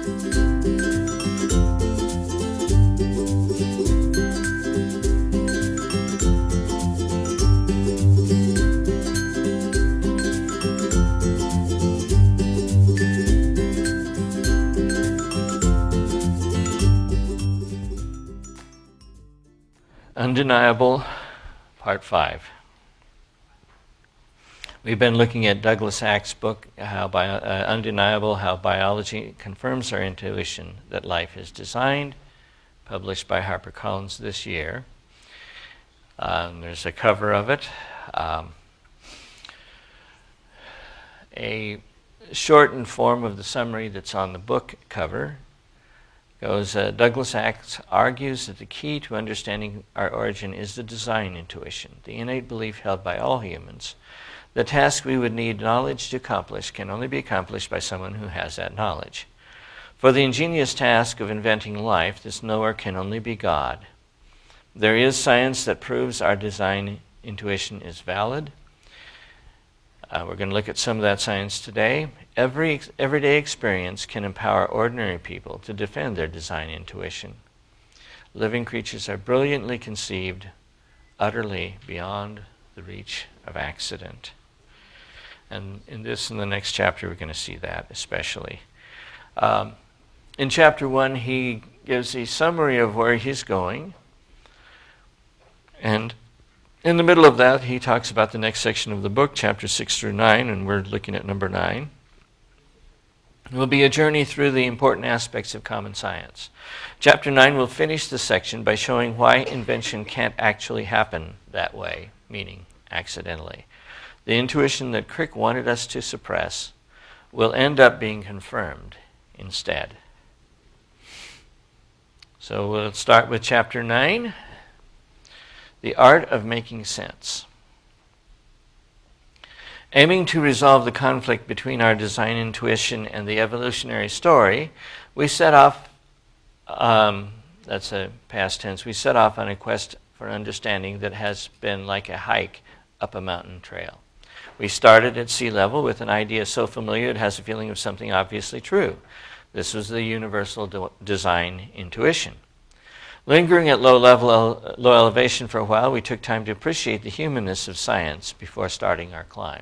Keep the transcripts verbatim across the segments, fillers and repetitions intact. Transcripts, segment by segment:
Undeniable, Part five. We've been looking at Douglas Ack's book, How Bio, uh, Undeniable, How Biology Confirms Our Intuition That Life is Designed, published by HarperCollins this year. Um, there's a cover of it. Um, a shortened form of the summary that's on the book cover goes, uh, Douglas Ack argues that the key to understanding our origin is the design intuition, the innate belief held by all humans. The task we would need knowledge to accomplish can only be accomplished by someone who has that knowledge. For the ingenious task of inventing life, this knower can only be God. There is science that proves our design intuition is valid. Uh, we're going to look at some of that science today. Every everyday experience can empower ordinary people to defend their design intuition. Living creatures are brilliantly conceived, utterly beyond the reach of accident. And in this and the next chapter, we're going to see that especially. Um, in chapter one, he gives a summary of where he's going. And in the middle of that, he talks about the next section of the book, chapter six through nine, and we're looking at number nine. It will be a journey through the important aspects of common science. Chapter nine will finish the section by showing why invention can't actually happen that way, meaning accidentally. The intuition that Crick wanted us to suppress will end up being confirmed instead. So we'll start with chapter nine. The Art of Making Sense. Aiming to resolve the conflict between our design intuition and the evolutionary story, we set off, um, that's a past tense, we set off on a quest for understanding that has been like a hike up a mountain trail. We started at sea level with an idea so familiar it has a feeling of something obviously true. This was the universal de- design intuition. Lingering at low level, low elevation for a while, we took time to appreciate the humanness of science before starting our climb.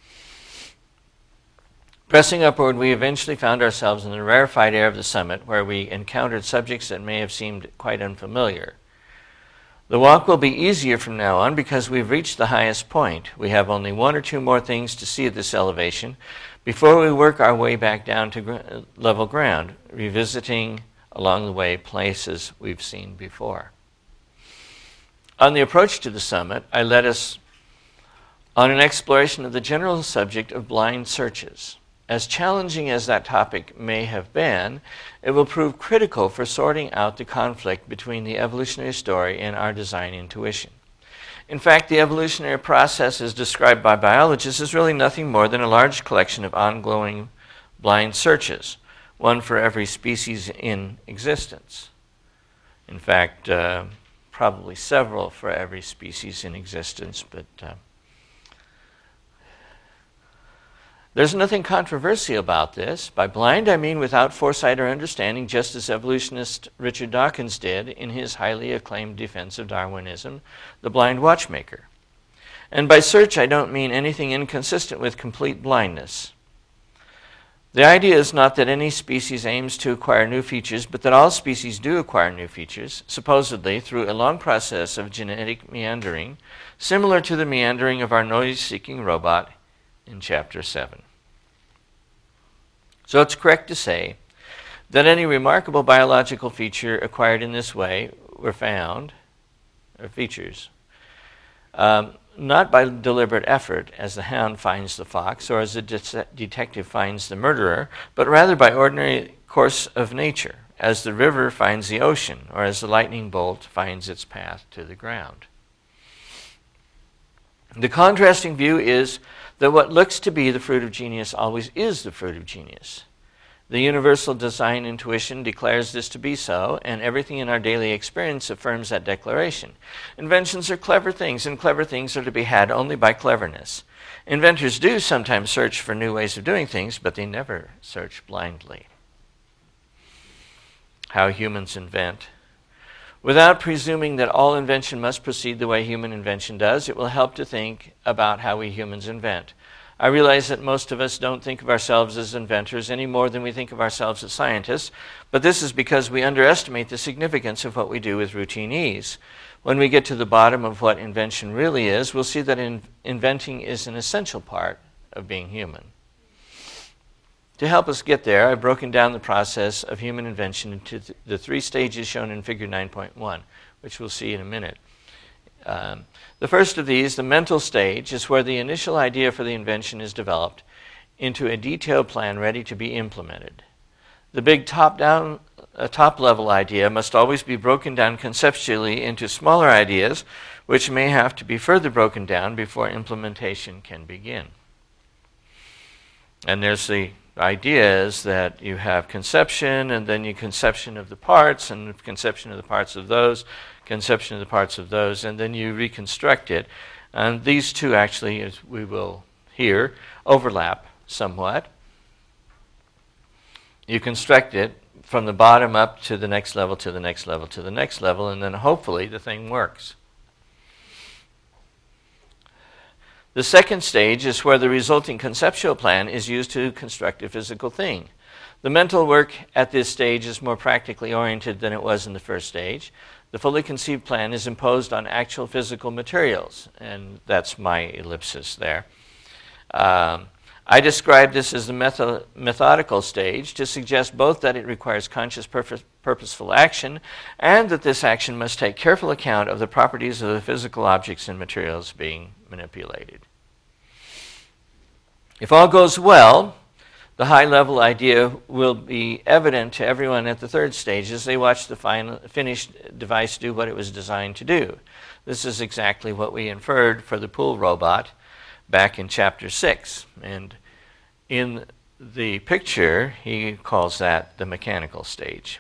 Pressing upward, we eventually found ourselves in the rarefied air of the summit, where we encountered subjects that may have seemed quite unfamiliar. The walk will be easier from now on because we've reached the highest point. We have only one or two more things to see at this elevation before we work our way back down to gr- level ground, revisiting along the way places we've seen before. On the approach to the summit, I led us on an exploration of the general subject of blind searches. As challenging as that topic may have been, it will prove critical for sorting out the conflict between the evolutionary story and our design intuition. In fact, the evolutionary process as described by biologists is really nothing more than a large collection of ongoing blind searches, one for every species in existence. In fact, uh, probably several for every species in existence, but uh, there's nothing controversial about this. By blind, I mean without foresight or understanding, just as evolutionist Richard Dawkins did in his highly acclaimed defense of Darwinism, The Blind Watchmaker. And by search, I don't mean anything inconsistent with complete blindness. The idea is not that any species aims to acquire new features, but that all species do acquire new features, supposedly through a long process of genetic meandering, similar to the meandering of our noise-seeking robot in Chapter seven. So it's correct to say that any remarkable biological feature acquired in this way were found, or features, um, not by deliberate effort, as the hound finds the fox or as the de- detective finds the murderer, but rather by ordinary course of nature, as the river finds the ocean or as the lightning bolt finds its path to the ground. The contrasting view is that what looks to be the fruit of genius always is the fruit of genius. The universal design intuition declares this to be so, and everything in our daily experience affirms that declaration. Inventions are clever things, and clever things are to be had only by cleverness. Inventors do sometimes search for new ways of doing things, but they never search blindly. how humans invent. Without presuming that all invention must proceed the way human invention does, it will help to think about how we humans invent. I realize that most of us don't think of ourselves as inventors any more than we think of ourselves as scientists, but this is because we underestimate the significance of what we do with routine ease. When we get to the bottom of what invention really is, we'll see that in inventing is an essential part of being human. To help us get there, I've broken down the process of human invention into th the three stages shown in Figure nine point one, which we'll see in a minute. Um, the first of these, the mental stage, is where the initial idea for the invention is developed into a detailed plan ready to be implemented. The big top-down, uh, top-level idea must always be broken down conceptually into smaller ideas, which may have to be further broken down before implementation can begin. And there's the idea is that you have conception, and then you conception of the parts, and conception of the parts of those, conception of the parts of those, and then you reconstruct it. And these two actually, as we will hear, overlap somewhat. You construct it from the bottom up to the next level, to the next level, to the next level, and then hopefully the thing works. The second stage is where the resulting conceptual plan is used to construct a physical thing. The mental work at this stage is more practically oriented than it was in the first stage. The fully conceived plan is imposed on actual physical materials, and that's my ellipsis there. Um, I describe this as the method methodical stage to suggest both that it requires conscious purpose purposeful action and that this action must take careful account of the properties of the physical objects and materials being manipulated. If all goes well, the high-level idea will be evident to everyone at the third stage as they watch the final, finished device do what it was designed to do. This is exactly what we inferred for the pool robot back in chapter six. And in the picture, he calls that the mechanical stage.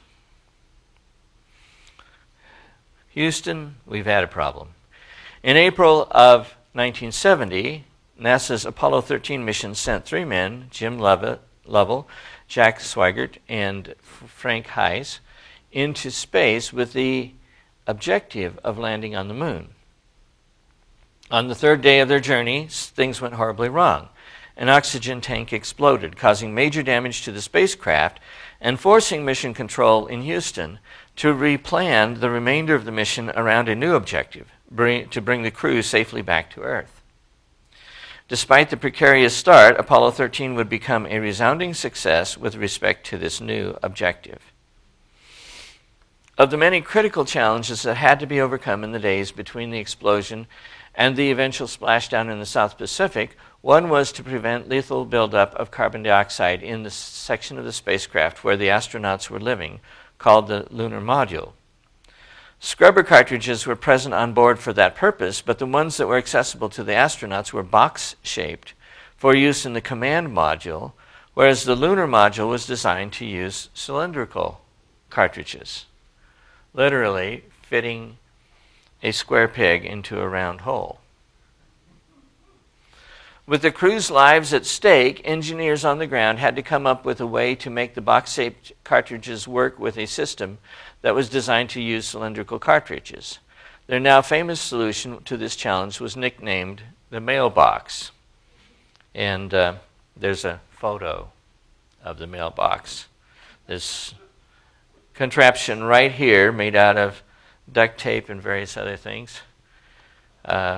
Houston, we've had a problem. In April of nineteen seventy, NASA's Apollo thirteen mission sent three men, Jim Lovell, Jack Swigert, and Frank Heiss, into space with the objective of landing on the moon. On the third day of their journey, things went horribly wrong. An oxygen tank exploded, causing major damage to the spacecraft and forcing Mission Control in Houston to replan the remainder of the mission around a new objective, bring, to bring the crew safely back to Earth. Despite the precarious start, Apollo thirteen would become a resounding success with respect to this new objective. Of the many critical challenges that had to be overcome in the days between the explosion and the eventual splashdown in the South Pacific, one was to prevent lethal buildup of carbon dioxide in the section of the spacecraft where the astronauts were living, called the lunar module. Scrubber cartridges were present on board for that purpose, but the ones that were accessible to the astronauts were box-shaped for use in the command module, whereas the lunar module was designed to use cylindrical cartridges, literally fitting a square peg into a round hole. With the crew's lives at stake, engineers on the ground had to come up with a way to make the box-shaped cartridges work with a system that was designed to use cylindrical cartridges. Their now famous solution to this challenge was nicknamed the mailbox. And uh, there's a photo of the mailbox. This contraption right here, made out of duct tape and various other things. Uh,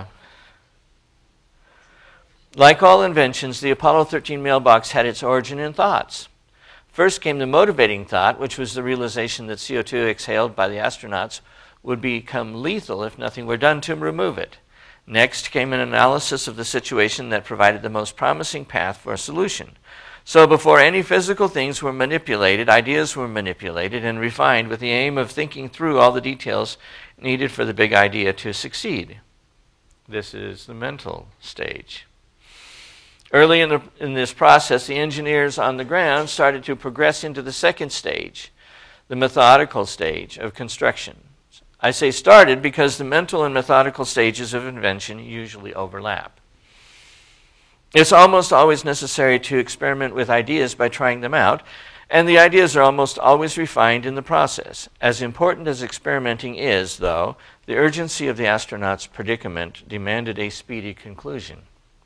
like all inventions, the Apollo thirteen mailbox had its origin in thoughts. First came the motivating thought, which was the realization that C O two exhaled by the astronauts would become lethal if nothing were done to remove it. Next came an analysis of the situation that provided the most promising path for a solution. So before any physical things were manipulated, ideas were manipulated and refined with the aim of thinking through all the details needed for the big idea to succeed. This is the mental stage. Early in, the, in this process, the engineers on the ground started to progress into the second stage, the methodical stage of construction. I say started because the mental and methodical stages of invention usually overlap. It's almost always necessary to experiment with ideas by trying them out, And the ideas are almost always refined in the process. As important as experimenting is, though, the urgency of the astronaut's predicament demanded a speedy conclusion.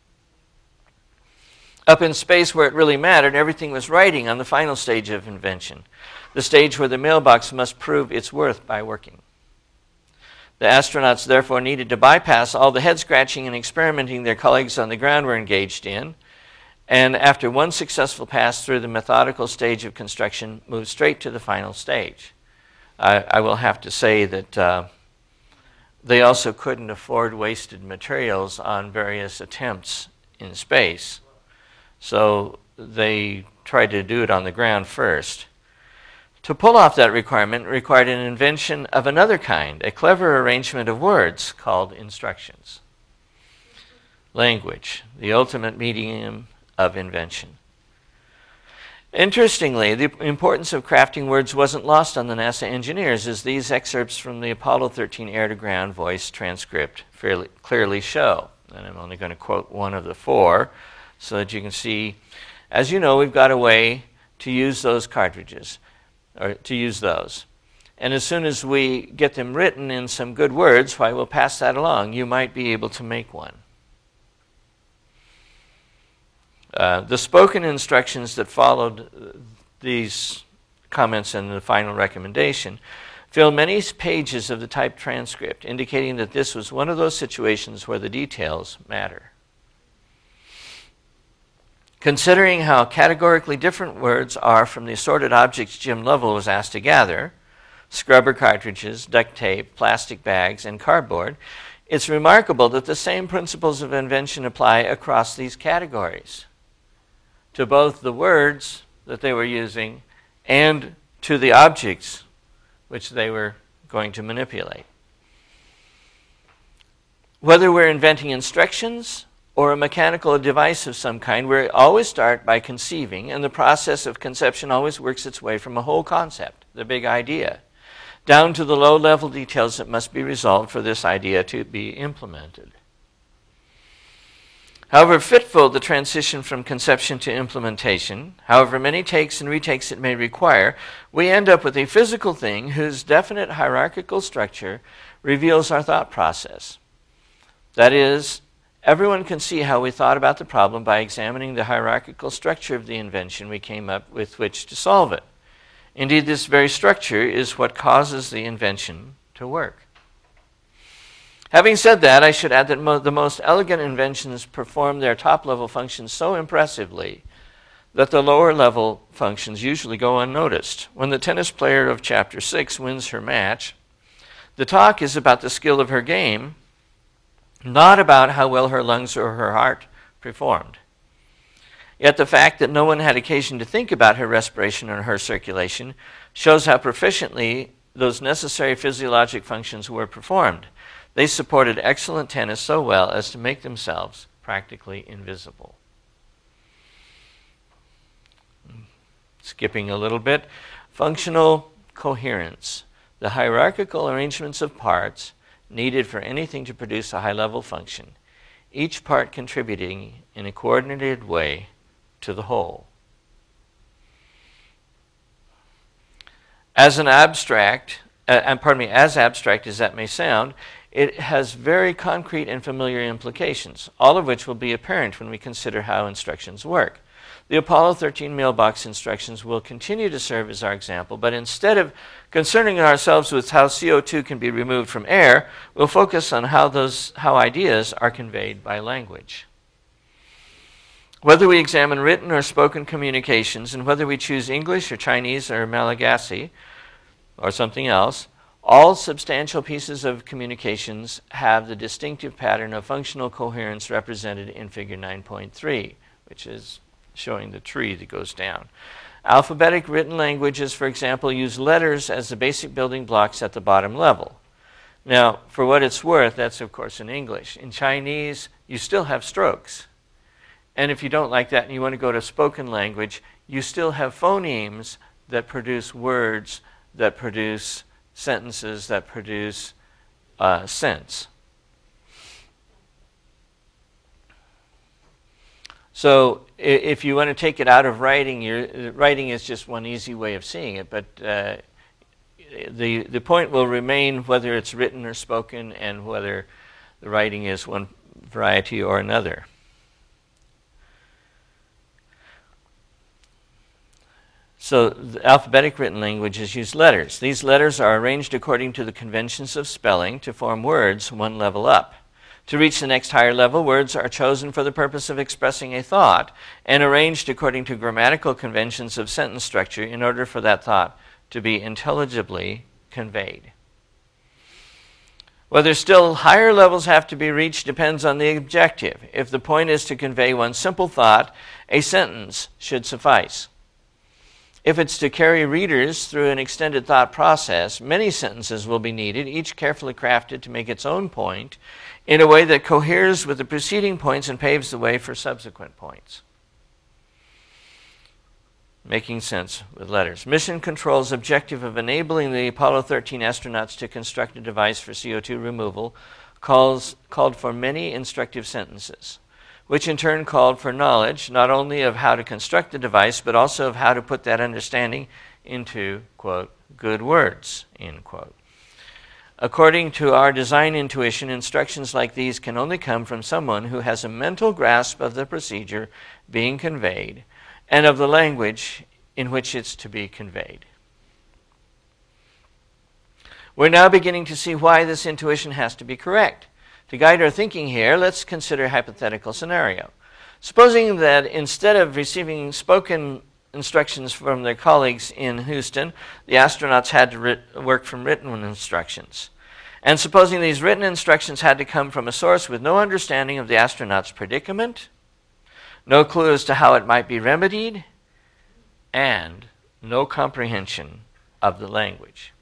Up in space where it really mattered, everything was riding on the final stage of invention, the stage where the mailbox must prove its worth by working. The astronauts therefore needed to bypass all the head-scratching and experimenting their colleagues on the ground were engaged in, and after one successful pass through the methodical stage of construction, move straight to the final stage. I, I will have to say that uh, they also couldn't afford wasted materials on various attempts in space, so they tried to do it on the ground first. To pull off that requirement required an invention of another kind, a clever arrangement of words called instructions. Language, the ultimate medium of invention. Interestingly, the importance of crafting words wasn't lost on the NASA engineers, as these excerpts from the Apollo thirteen air-to-ground voice transcript fairly clearly show. And I'm only going to quote one of the four so that you can see. As you know, we've got a way to use those cartridges, or to use those. And as soon as we get them written in some good words, why, we'll pass that along. You might be able to make one. Uh, the spoken instructions that followed these comments and the final recommendation fill many pages of the typed transcript, indicating that this was one of those situations where the details matter. Considering how categorically different words are from the assorted objects Jim Lovell was asked to gather, scrubber cartridges, duct tape, plastic bags, and cardboard, it's remarkable that the same principles of invention apply across these categories, to both the words that they were using and to the objects which they were going to manipulate. Whether we're inventing instructions or a mechanical device of some kind, we always start by conceiving, and the process of conception always works its way from a whole concept, the big idea, down to the low-level details that must be resolved for this idea to be implemented. However fitful the transition from conception to implementation, however many takes and retakes it may require, we end up with a physical thing whose definite hierarchical structure reveals our thought process. That is, everyone can see how we thought about the problem by examining the hierarchical structure of the invention we came up with which to solve it. Indeed, this very structure is what causes the invention to work. Having said that, I should add that mo the most elegant inventions perform their top-level functions so impressively that the lower-level functions usually go unnoticed. When the tennis player of Chapter six wins her match, the talk is about the skill of her game, not about how well her lungs or her heart performed. Yet the fact that no one had occasion to think about her respiration or her circulation shows how proficiently those necessary physiologic functions were performed. They supported excellent tennis so well as to make themselves practically invisible. Skipping a little bit, functional coherence, the hierarchical arrangements of parts needed for anything to produce a high-level function, each part contributing in a coordinated way to the whole. As an abstract, uh, and pardon me, as abstract as that may sound, it has very concrete and familiar implications, all of which will be apparent when we consider how instructions work. The Apollo thirteen mailbox instructions will continue to serve as our example, but instead of concerning ourselves with how C O two can be removed from air, we'll focus on how those how ideas are conveyed by language. Whether we examine written or spoken communications, and whether we choose English or Chinese or Malagasy or something else, all substantial pieces of communications have the distinctive pattern of functional coherence represented in Figure nine point three, which is showing the tree that goes down. Alphabetic written languages, for example, use letters as the basic building blocks at the bottom level. Now, for what it's worth, that's of course in English. In Chinese, you still have strokes. And if you don't like that and you want to go to spoken language, you still have phonemes that produce words, that produce sentences, that produce uh, sense. So if you want to take it out of writing, you're, writing is just one easy way of seeing it, but uh, the, the point will remain whether it's written or spoken and whether the writing is one variety or another. So the alphabetic written languages use letters. These letters are arranged according to the conventions of spelling to form words one level up. To reach the next higher level, words are chosen for the purpose of expressing a thought and arranged according to grammatical conventions of sentence structure in order for that thought to be intelligibly conveyed. Whether still higher levels have to be reached depends on the objective. If the point is to convey one simple thought, a sentence should suffice. If it's to carry readers through an extended thought process, many sentences will be needed, each carefully crafted to make its own point in a way that coheres with the preceding points and paves the way for subsequent points. Making sense with letters. Mission Control's objective of enabling the Apollo thirteen astronauts to construct a device for C O two removal calls, called for many instructive sentences, which in turn called for knowledge not only of how to construct the device, but also of how to put that understanding into, quote, good words, end quote. According to our design intuition, instructions like these can only come from someone who has a mental grasp of the procedure being conveyed and of the language in which it's to be conveyed. We're now beginning to see why this intuition has to be correct. To guide our thinking here, let's consider a hypothetical scenario. Supposing that instead of receiving spoken instructions from their colleagues in Houston, the astronauts had to writ- work from written instructions. And supposing these written instructions had to come from a source with no understanding of the astronaut's predicament, no clue as to how it might be remedied, and no comprehension of the language.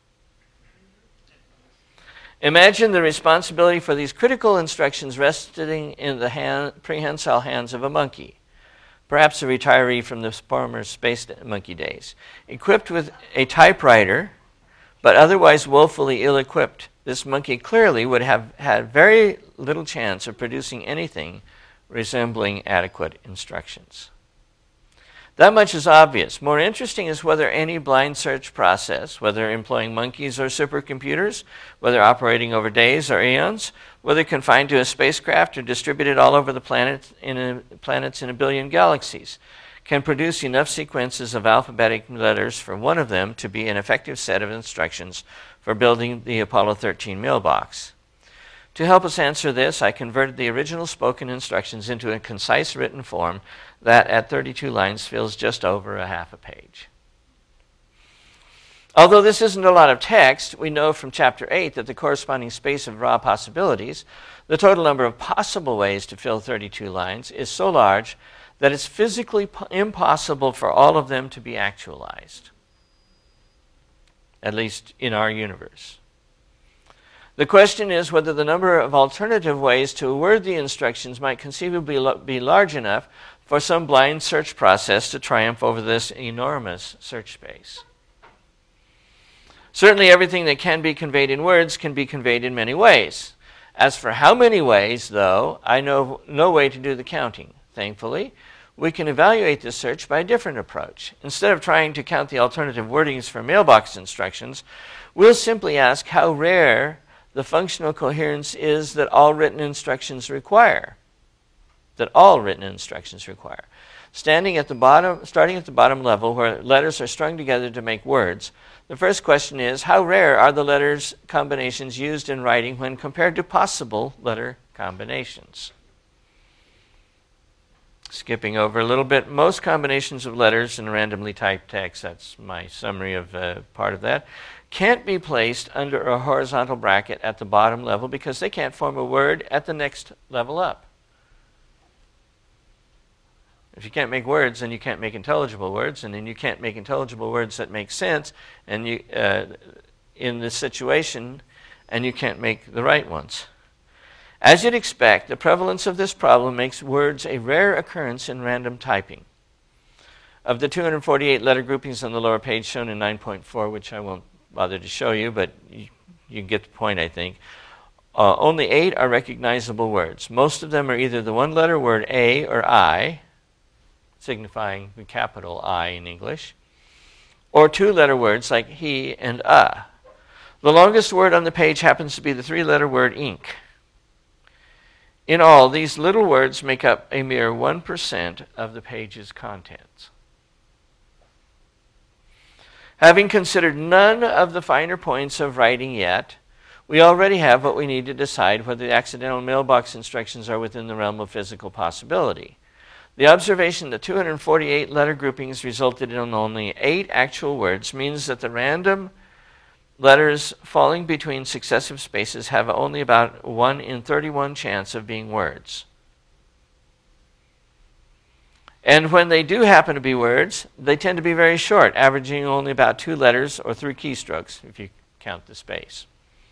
Imagine the responsibility for these critical instructions resting in the hand, prehensile hands of a monkey, perhaps a retiree from the former space monkey days. Equipped with a typewriter, but otherwise woefully ill-equipped, this monkey clearly would have had very little chance of producing anything resembling adequate instructions. That much is obvious. More interesting is whether any blind search process, whether employing monkeys or supercomputers, whether operating over days or eons, whether confined to a spacecraft or distributed all over the planet in a, planets in a billion galaxies, can produce enough sequences of alphabetic letters for one of them to be an effective set of instructions for building the Apollo thirteen mailbox. To help us answer this, I converted the original spoken instructions into a concise written form that at thirty-two lines fills just over a half a page. Although this isn't a lot of text, we know from chapter eight that the corresponding space of raw possibilities, the total number of possible ways to fill thirty-two lines, is so large that it's physically po- impossible for all of them to be actualized, at least in our universe. The question is whether the number of alternative ways to word the instructions might conceivably be large enough for some blind search process to triumph over this enormous search space. Certainly everything that can be conveyed in words can be conveyed in many ways. As for how many ways, though, I know no way to do the counting. Thankfully, we can evaluate this search by a different approach. Instead of trying to count the alternative wordings for mailbox instructions, we'll simply ask how rare the functional coherence is that all written instructions require. That all written instructions require. Standing at the bottom, starting at the bottom level where letters are strung together to make words, the first question is, how rare are the letters combinations used in writing when compared to possible letter combinations? Skipping over a little bit, most combinations of letters in randomly typed text, that's my summary of uh, part of that, can't be placed under a horizontal bracket at the bottom level because they can't form a word at the next level up. If you can't make words, then you can't make intelligible words, and then you can't make intelligible words that make sense and you, uh, in this situation, and you can't make the right ones. As you'd expect, the prevalence of this problem makes words a rare occurrence in random typing. Of the two hundred forty-eight letter groupings on the lower page shown in nine point four, which I won't bother to show you, but you, you get the point, I think. Uh, only eight are recognizable words. Most of them are either the one-letter word A or I, signifying the capital I in English, or two-letter words like he and uh. The longest word on the page happens to be the three-letter word ink. In all, these little words make up a mere one percent of the page's contents. Having considered none of the finer points of writing yet, we already have what we need to decide whether the accidental mailbox instructions are within the realm of physical possibility. The observation that two hundred forty-eight letter groupings resulted in only eight actual words means that the random letters falling between successive spaces have only about one in thirty-one chance of being words. And when they do happen to be words, they tend to be very short, averaging only about two letters or three keystrokes, if you count the space.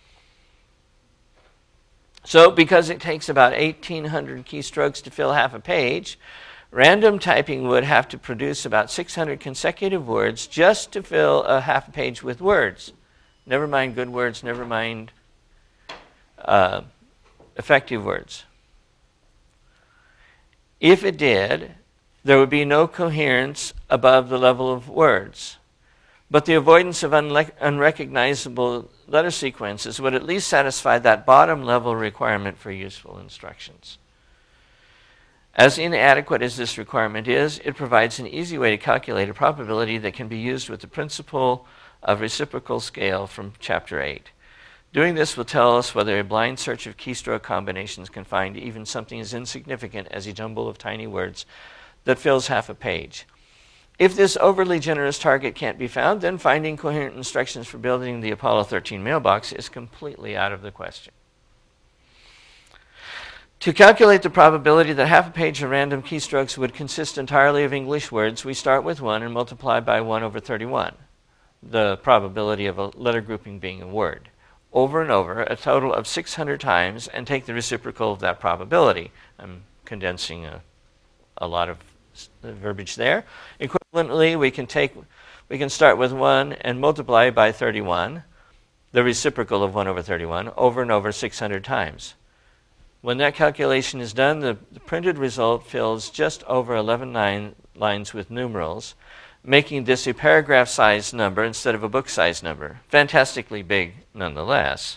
So, because it takes about eighteen hundred keystrokes to fill half a page, random typing would have to produce about six hundred consecutive words just to fill a half a page with words. Never mind good words, never mind uh, effective words. If it did, there would be no coherence above the level of words. But the avoidance of unle- unrecognizable letter sequences would at least satisfy that bottom level requirement for useful instructions. As inadequate as this requirement is, it provides an easy way to calculate a probability that can be used with the principle of reciprocal scale from Chapter eight. Doing this will tell us whether a blind search of keystroke combinations can find even something as insignificant as a jumble of tiny words that fills half a page. If this overly generous target can't be found, then finding coherent instructions for building the Apollo thirteen mailbox is completely out of the question. To calculate the probability that half a page of random keystrokes would consist entirely of English words, we start with one and multiply by one over thirty-one, the probability of a letter grouping being a word, over and over a total of six hundred times, and take the reciprocal of that probability. I'm condensing a, a lot of verbiage there. Equivalently, we can take, we can start with one and multiply by thirty-one, the reciprocal of one over thirty-one, over and over six hundred times. When that calculation is done, the, the printed result fills just over eleven line, lines with numerals, making this a paragraph-sized number instead of a book-sized number. Fantastically big nonetheless.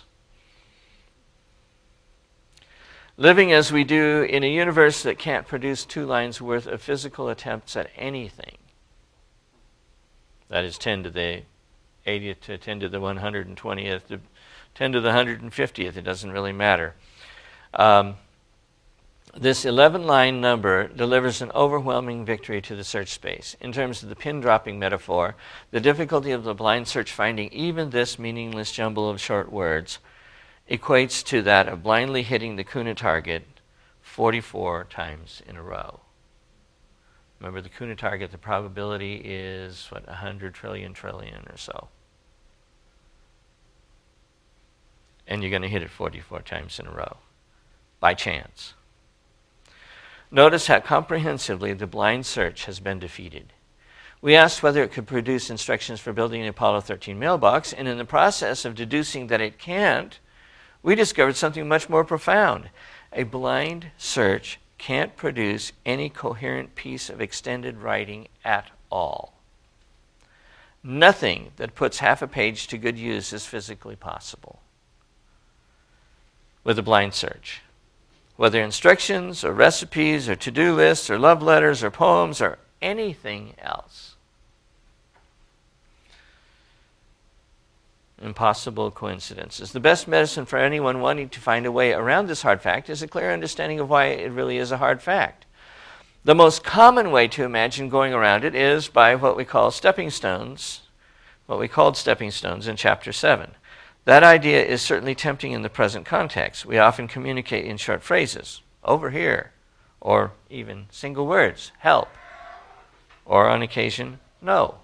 Living as we do in a universe that can't produce two lines worth of physical attempts at anything, that is ten to the eightieth to ten to the one hundred twentieth to ten to the one hundred fiftieth, it doesn't really matter. Um, this eleven-line number delivers an overwhelming victory to the search space. In terms of the pin-dropping metaphor, the difficulty of the blind search finding even this meaningless jumble of short words equates to that of blindly hitting the Kuna target forty-four times in a row. Remember, the Kuna target, the probability is, what, one hundred trillion trillion or so. And you're going to hit it forty-four times in a row, by chance. Notice how comprehensively the blind search has been defeated. We asked whether it could produce instructions for building an Apollo thirteen mailbox, and in the process of deducing that it can't, we discovered something much more profound. A blind search can't produce any coherent piece of extended writing at all. Nothing that puts half a page to good use is physically possible with a blind search. Whether instructions or recipes or to-do lists or love letters or poems or anything else. Impossible coincidences. The best medicine for anyone wanting to find a way around this hard fact is a clear understanding of why it really is a hard fact. The most common way to imagine going around it is by what we call stepping stones, what we called stepping stones in Chapter seven. That idea is certainly tempting in the present context. We often communicate in short phrases, over here, or even single words, help, or on occasion, no.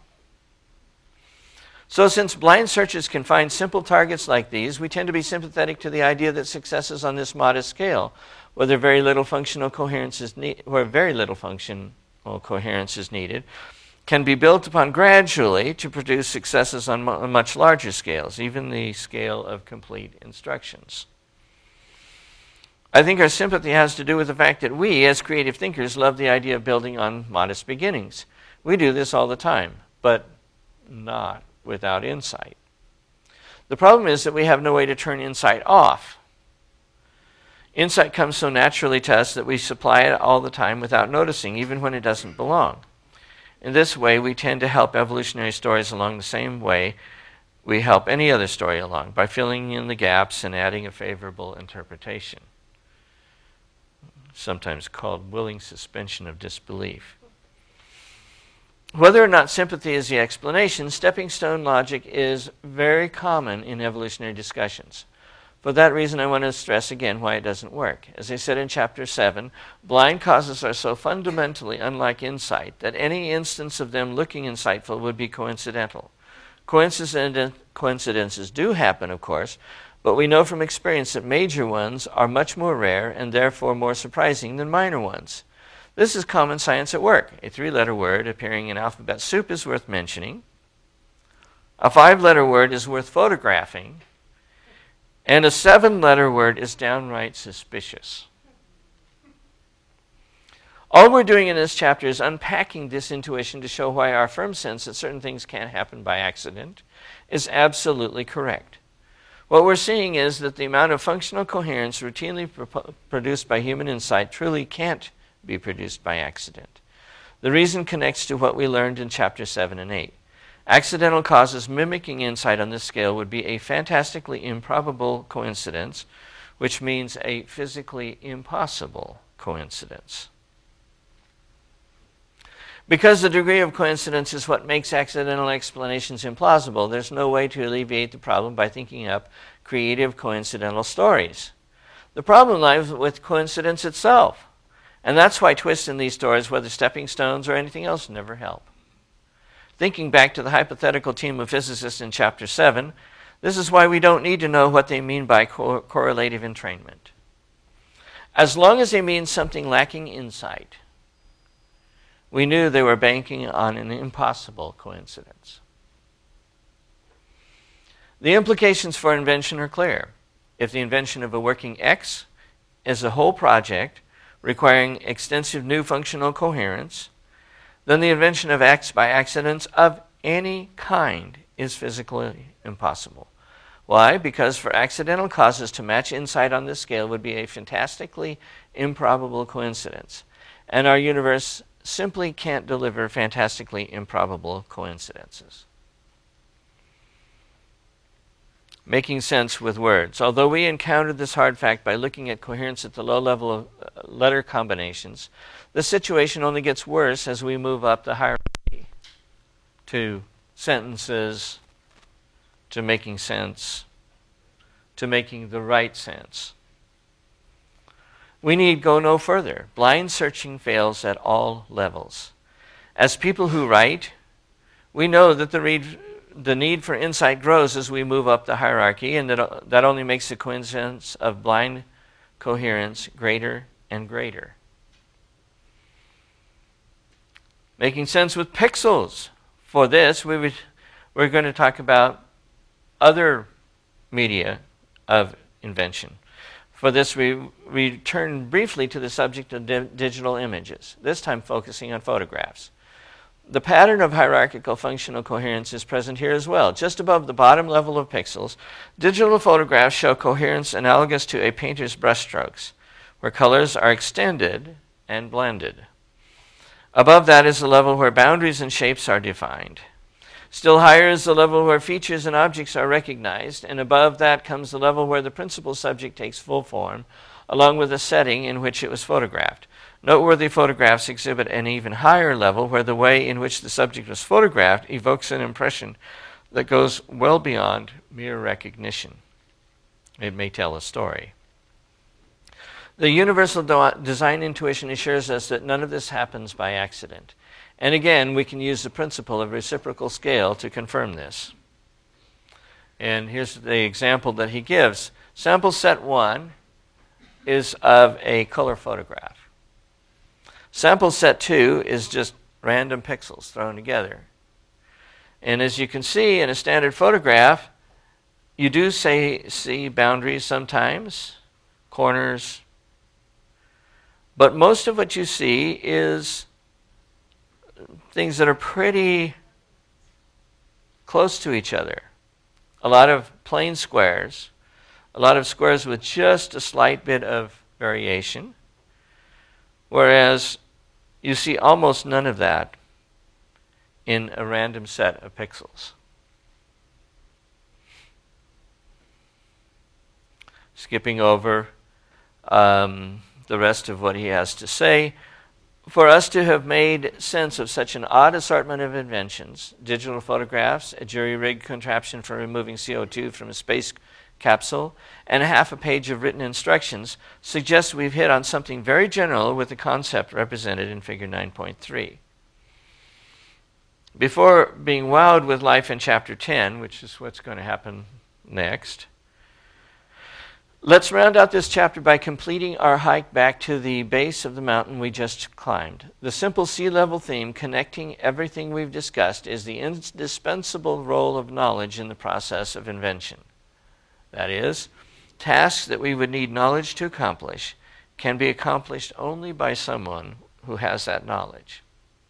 So since blind searches can find simple targets like these, we tend to be sympathetic to the idea that successes on this modest scale, where very little functional coherence is ne- where very little functional coherence is needed, can be built upon gradually to produce successes on, mu- on much larger scales, even the scale of complete instructions. I think our sympathy has to do with the fact that we, as creative thinkers, love the idea of building on modest beginnings. We do this all the time, but not without insight. The problem is that we have no way to turn insight off. Insight comes so naturally to us that we supply it all the time without noticing, even when it doesn't belong. In this way, we tend to help evolutionary stories along the same way we help any other story along, by filling in the gaps and adding a favorable interpretation, sometimes called willing suspension of disbelief. Whether or not sympathy is the explanation, stepping stone logic is very common in evolutionary discussions. For that reason, I want to stress again why it doesn't work. As I said in Chapter seven, blind causes are so fundamentally unlike insight that any instance of them looking insightful would be coincidental. Coincidences do happen, of course, but we know from experience that major ones are much more rare and therefore more surprising than minor ones. This is common science at work. A three-letter word appearing in alphabet soup is worth mentioning. A five-letter word is worth photographing. And a seven-letter word is downright suspicious. All we're doing in this chapter is unpacking this intuition to show why our firm sense that certain things can't happen by accident is absolutely correct. What we're seeing is that the amount of functional coherence routinely pro- produced by human insight truly can't be produced by accident. The reason connects to what we learned in Chapter seven and eight. Accidental causes mimicking insight on this scale would be a fantastically improbable coincidence, which means a physically impossible coincidence. Because the degree of coincidence is what makes accidental explanations implausible, there's no way to alleviate the problem by thinking up creative coincidental stories. The problem lies with coincidence itself, and that's why twists in these stories, whether stepping stones or anything else, never help. Thinking back to the hypothetical team of physicists in Chapter seven, this is why we don't need to know what they mean by co- correlative entrainment. As long as they mean something lacking insight, we knew they were banking on an impossible coincidence. The implications for invention are clear. If the invention of a working X is a whole project requiring extensive new functional coherence, then the invention of X by accidents of any kind is physically impossible. Why? Because for accidental causes to match insight on this scale would be a fantastically improbable coincidence. And our universe simply can't deliver fantastically improbable coincidences. Making sense with words. Although we encountered this hard fact by looking at coherence at the low level of uh, letter combinations, the situation only gets worse as we move up the hierarchy to sentences, to making sense, to making the right sense. We need go no further. Blind searching fails at all levels. As people who write, we know that the, read, the need for insight grows as we move up the hierarchy, and that, that only makes the coincidence of blind coherence greater and greater. Making sense with pixels. For this, we would, we're going to talk about other media of invention. For this, we return briefly to the subject of di- digital images, this time focusing on photographs. The pattern of hierarchical functional coherence is present here as well. Just above the bottom level of pixels, digital photographs show coherence analogous to a painter's brushstrokes, where colors are extended and blended. Above that is the level where boundaries and shapes are defined. Still higher is the level where features and objects are recognized, and above that comes the level where the principal subject takes full form, along with the setting in which it was photographed. Noteworthy photographs exhibit an even higher level where the way in which the subject was photographed evokes an impression that goes well beyond mere recognition. It may tell a story. The universal do- design intuition assures us that none of this happens by accident. And again, we can use the principle of reciprocal scale to confirm this. And here's the example that he gives. Sample set one is of a color photograph. Sample set two is just random pixels thrown together. And as you can see in a standard photograph, you do say, see boundaries sometimes, corners, But most of what you see is things that are pretty close to each other. A lot of plain squares, a lot of squares with just a slight bit of variation, whereas you see almost none of that in a random set of pixels. Skipping over um, the rest of what he has to say, for us to have made sense of such an odd assortment of inventions, digital photographs, a jury-rigged contraption for removing C O two from a space capsule, and a half a page of written instructions, suggests we've hit on something very general with the concept represented in Figure nine point three. Before being wowed with life in Chapter ten, which is what's going to happen next, let's round out this chapter by completing our hike back to the base of the mountain we just climbed. The simple sea level theme connecting everything we've discussed is the indispensable role of knowledge in the process of invention. That is, tasks that we would need knowledge to accomplish can be accomplished only by someone who has that knowledge.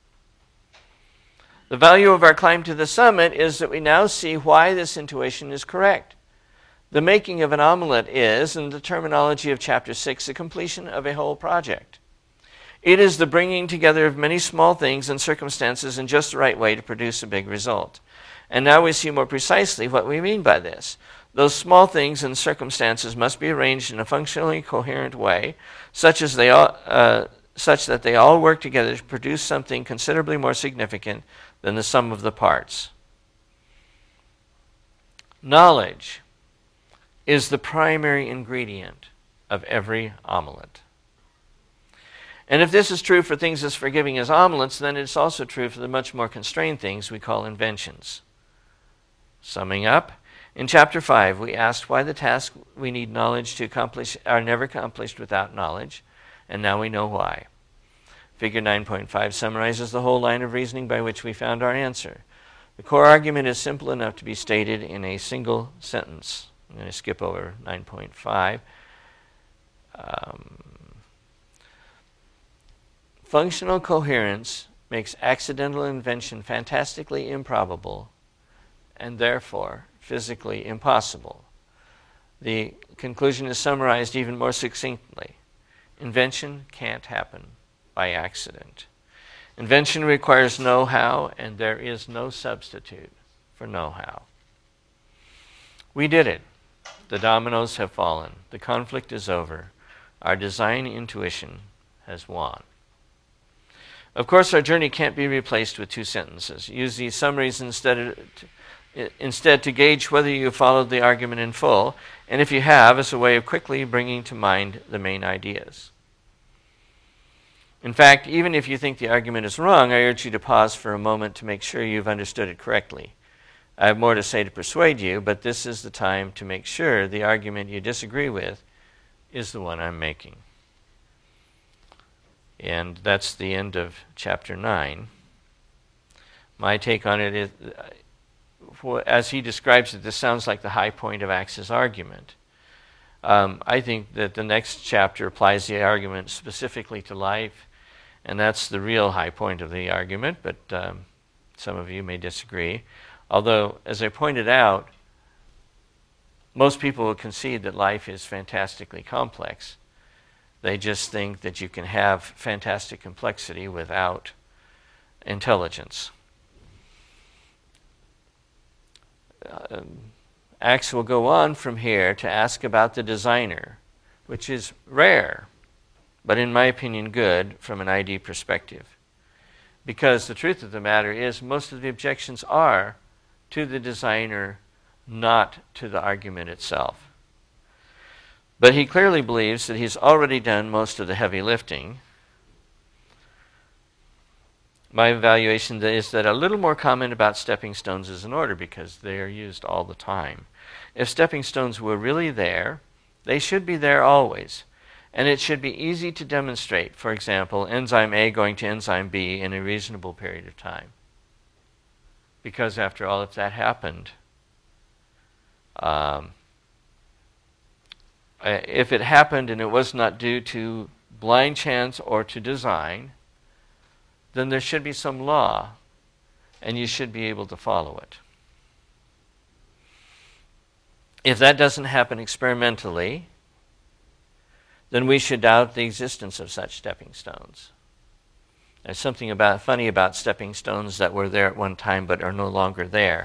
The value of our climb to the summit is that we now see why this intuition is correct. The making of an omelette is, in the terminology of Chapter six, the completion of a whole project. It is the bringing together of many small things and circumstances in just the right way to produce a big result. And now we see more precisely what we mean by this. Those small things and circumstances must be arranged in a functionally coherent way, such as they all, uh, such that they all work together to produce something considerably more significant than the sum of the parts. Knowledge is the primary ingredient of every omelet. And if this is true for things as forgiving as omelettes, then it's also true for the much more constrained things we call inventions. Summing up, in Chapter five, we asked why the tasks we need knowledge to accomplish are never accomplished without knowledge, and now we know why. Figure nine point five summarizes the whole line of reasoning by which we found our answer. The core argument is simple enough to be stated in a single sentence. I'm going to skip over nine point five. Um, functional coherence makes accidental invention fantastically improbable and therefore physically impossible. The conclusion is summarized even more succinctly. Invention can't happen by accident. Invention requires know-how, and there is no substitute for know-how. We did it. The dominoes have fallen. The conflict is over. Our design intuition has won. Of course, our journey can't be replaced with two sentences. Use these summaries instead of, instead to gauge whether you followed the argument in full, and if you have, as a way of quickly bringing to mind the main ideas. In fact, even if you think the argument is wrong, I urge you to pause for a moment to make sure you've understood it correctly. I have more to say to persuade you, but this is the time to make sure the argument you disagree with is the one I'm making. And that's the end of Chapter nine. My take on it is, for, as he describes it, this sounds like the high point of Axe's argument. Um, I think that the next chapter applies the argument specifically to life, and that's the real high point of the argument, but um, some of you may disagree. Although, as I pointed out, most people will concede that life is fantastically complex. They just think that you can have fantastic complexity without intelligence. Uh, Axe will go on from here to ask about the designer, which is rare, but in my opinion good from an I D perspective. Because the truth of the matter is most of the objections are to the designer, not to the argument itself. But he clearly believes that he's already done most of the heavy lifting. My evaluation is that a little more comment about stepping stones is in order because they are used all the time. If stepping stones were really there, they should be there always. And it should be easy to demonstrate, for example, enzyme A going to enzyme B in a reasonable period of time. Because after all, if that happened, um, if it happened and it was not due to blind chance or to design, then there should be some law, and you should be able to follow it. If that doesn't happen experimentally, then we should doubt the existence of such stepping stones. There's something about funny about stepping stones that were there at one time but are no longer there.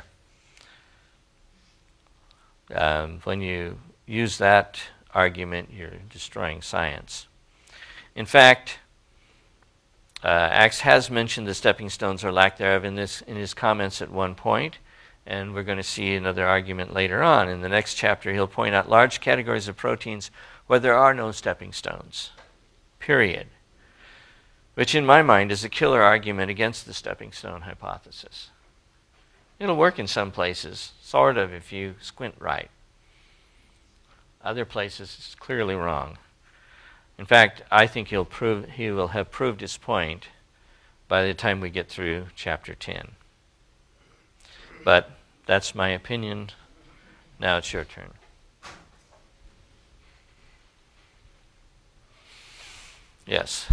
Um, when you use that argument, you're destroying science. In fact, uh, Axe has mentioned the stepping stones or lack thereof in this in his comments at one point, and we're going to see another argument later on. In the next chapter, he'll point out large categories of proteins where there are no stepping stones, period, which in my mind is a killer argument against the stepping stone hypothesis. It'll work in some places, sort of, if you squint right. Other places, it's clearly wrong. In fact, I think he'll prove, he will have proved his point by the time we get through chapter ten. But that's my opinion. Now it's your turn. Yes.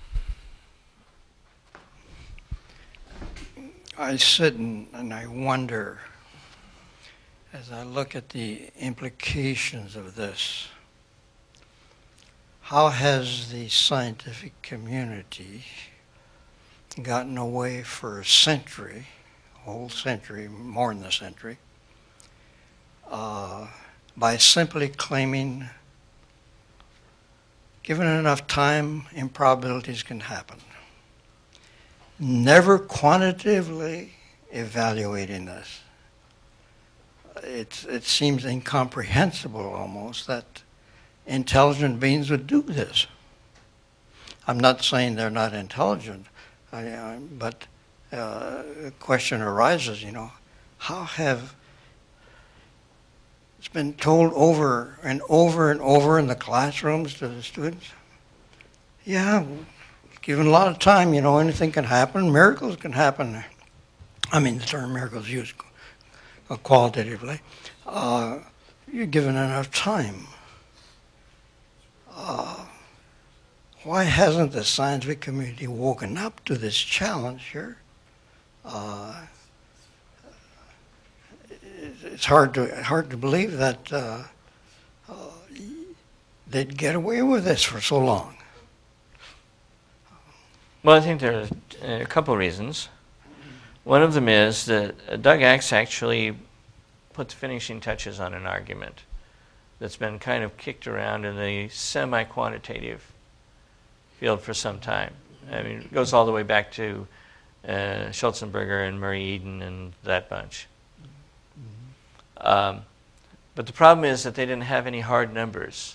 I sit and, and I wonder, as I look at the implications of this, how has the scientific community gotten away for a century, a whole century, more than a century, uh, by simply claiming, given enough time, improbabilities can happen, never quantitatively evaluating this. It's, it seems incomprehensible almost that intelligent beings would do this. I'm not saying they're not intelligent, I, I, but uh, the question arises, you know, how have, it's been told over and over and over in the classrooms to the students, yeah, given a lot of time, you know, anything can happen, miracles can happen. I mean, the term miracles used qualitatively. Uh, you're given enough time. Uh, why hasn't the scientific community woken up to this challenge here? Uh, it's hard to hard to believe that uh, uh, they'd get away with this for so long. Well, I think there are a couple of reasons. One of them is that Doug Axe actually put the finishing touches on an argument that's been kind of kicked around in the semi-quantitative field for some time. I mean, it goes all the way back to uh, Schulzenberger and Murray Eden and that bunch. Um, but the problem is that they didn't have any hard numbers.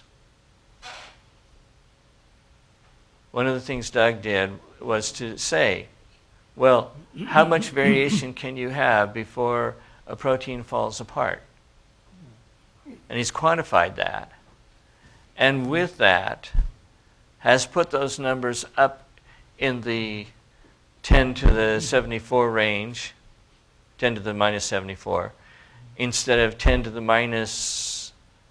One of the things Doug did was to say, well, how much variation can you have before a protein falls apart? And he's quantified that. And with that, has put those numbers up in the ten to the seventy-four range, ten to the minus seventy-four, instead of ten to the minus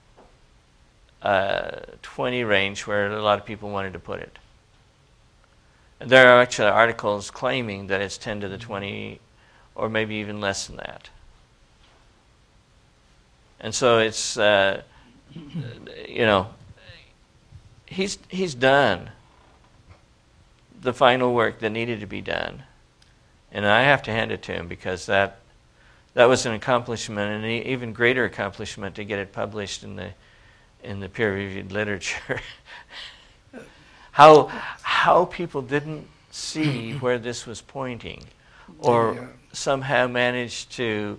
uh, twenty range where a lot of people wanted to put it. And there are actually articles claiming that it's ten to the twenty or maybe even less than that. And so it's, uh, you know, he's, he's done the final work that needed to be done. And I have to hand it to him because that, that was an accomplishment, and an even greater accomplishment to get it published in the, in the peer-reviewed literature. how, how people didn't see where this was pointing or somehow managed to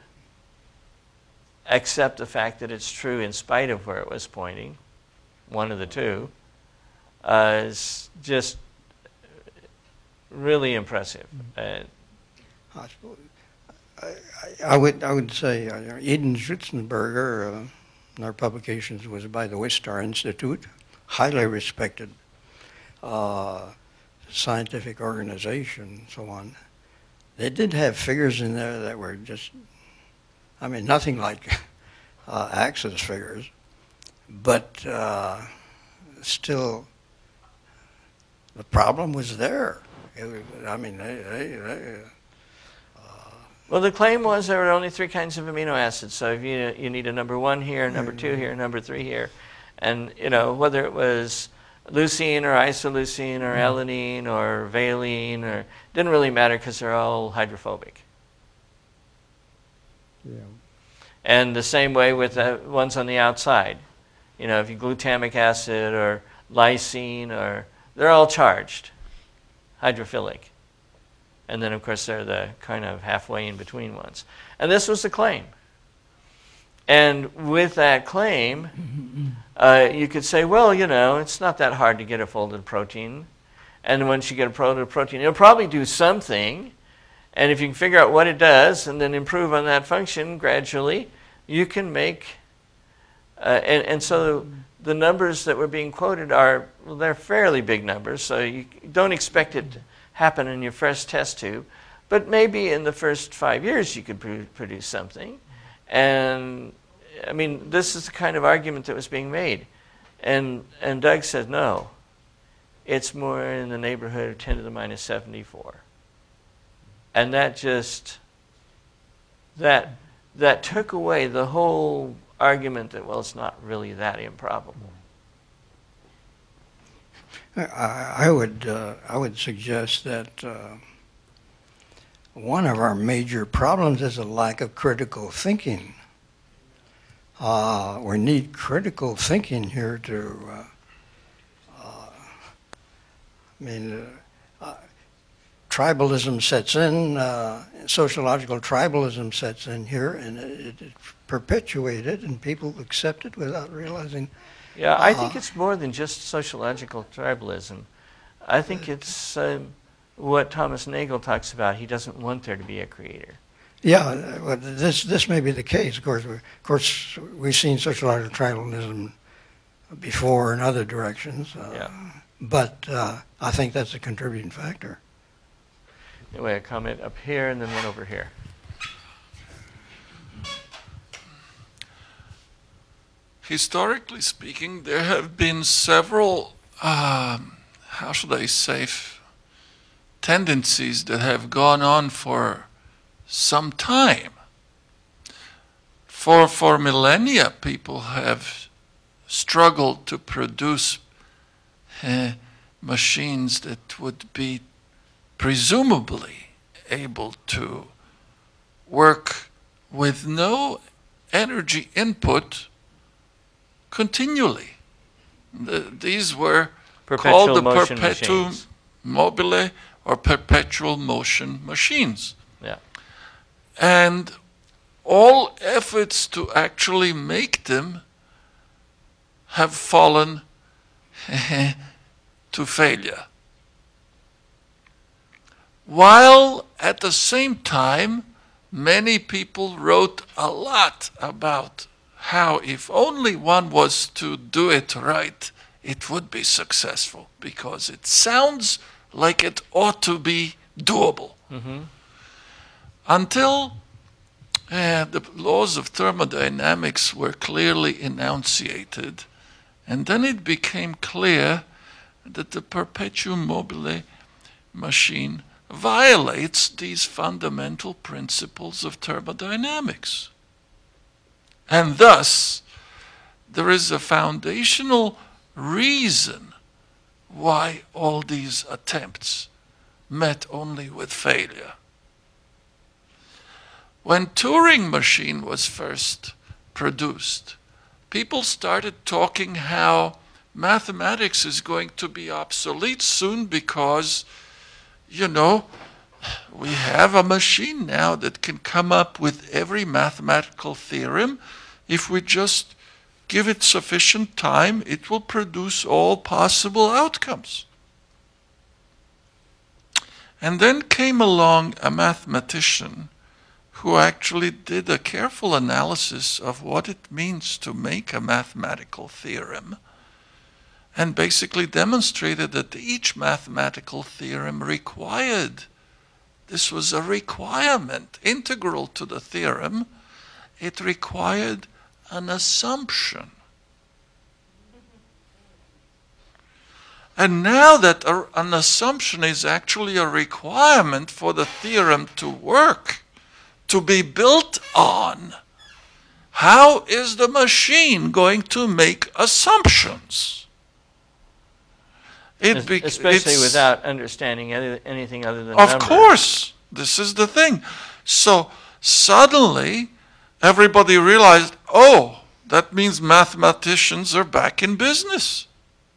accept the fact that it's true in spite of where it was pointing, one of the two, uh, is just really impressive. Uh, I, I, I would I would say uh, Eden Schutzenberger, uh, in our publications, was by the Wistar Institute, highly respected uh, scientific organization, and so on. They did have figures in there that were just, I mean, nothing like uh, Axe's figures, but uh, still the problem was there. It was, I mean, they, they, they, well, the claim was there were only three kinds of amino acids. So if you you need a number one here, number two here, number three here, and you know whether it was leucine or isoleucine or alanine or valine or didn't really matter because they're all hydrophobic. yeah. And the same way with the ones on the outside. You know, if you glutamic acid or lysine or they're all charged, hydrophilic. And then, of course, they're the kind of halfway in between ones. And this was the claim. And with that claim, uh, you could say, well, you know, it's not that hard to get a folded protein. And once you get a folded protein, it'll probably do something. And if you can figure out what it does and then improve on that function gradually, you can make... Uh, and, and so the numbers that were being quoted are, well, they're fairly big numbers. So you don't expect it to happen in your first test tube. But maybe in the first five years you could pr- produce something. And, I mean, this is the kind of argument that was being made. And, and Doug said, no, it's more in the neighborhood of ten to the minus seventy-four. And that just, that, that took away the whole argument that, well, it's not really that improbable. I, I would uh, I would suggest that uh, one of our major problems is a lack of critical thinking. Uh, we need critical thinking here to. Uh, uh, I mean, uh, uh, tribalism sets in. Uh, sociological tribalism sets in here, and it, it's perpetuated, and people accept it without realizing. Yeah, I think it's more than just sociological tribalism. I think it's um, what Thomas Nagel talks about. He doesn't want there to be a creator. Yeah, well, this this may be the case. Of course, we, of course, we've seen sociological tribalism before in other directions. Uh, yeah. But uh, I think that's a contributing factor. Anyway, a comment up here and then one over here. Historically speaking, there have been several, um, how should I say, f- tendencies that have gone on for some time. For, for millennia, people have struggled to produce uh, machines that would be presumably able to work with no energy input continually. The, these were Perpetual called the motion perpetuum machines. mobile or perpetual motion machines. Yeah. And all efforts to actually make them have fallen to failure. While at the same time, many people wrote a lot about how if only one was to do it right, it would be successful, because it sounds like it ought to be doable. Mm-hmm. Until uh, the laws of thermodynamics were clearly enunciated, and then it became clear that the perpetuum mobile machine violates these fundamental principles of thermodynamics. And thus, there is a foundational reason why all these attempts met only with failure. When Turing machine was first produced, people started talking how mathematics is going to be obsolete soon because, you know, we have a machine now that can come up with every mathematical theorem. If we just give it sufficient time, it will produce all possible outcomes. And then came along a mathematician who actually did a careful analysis of what it means to make a mathematical theorem, and basically demonstrated that each mathematical theorem required, this was a requirement integral to the theorem, it required an assumption. And now that a, an assumption is actually a requirement for the theorem to work, to be built on, how is the machine going to make assumptions? It be, Especially without understanding any, anything other than of numbers. Of course. This is the thing. So suddenly, everybody realized, oh, that means mathematicians are back in business.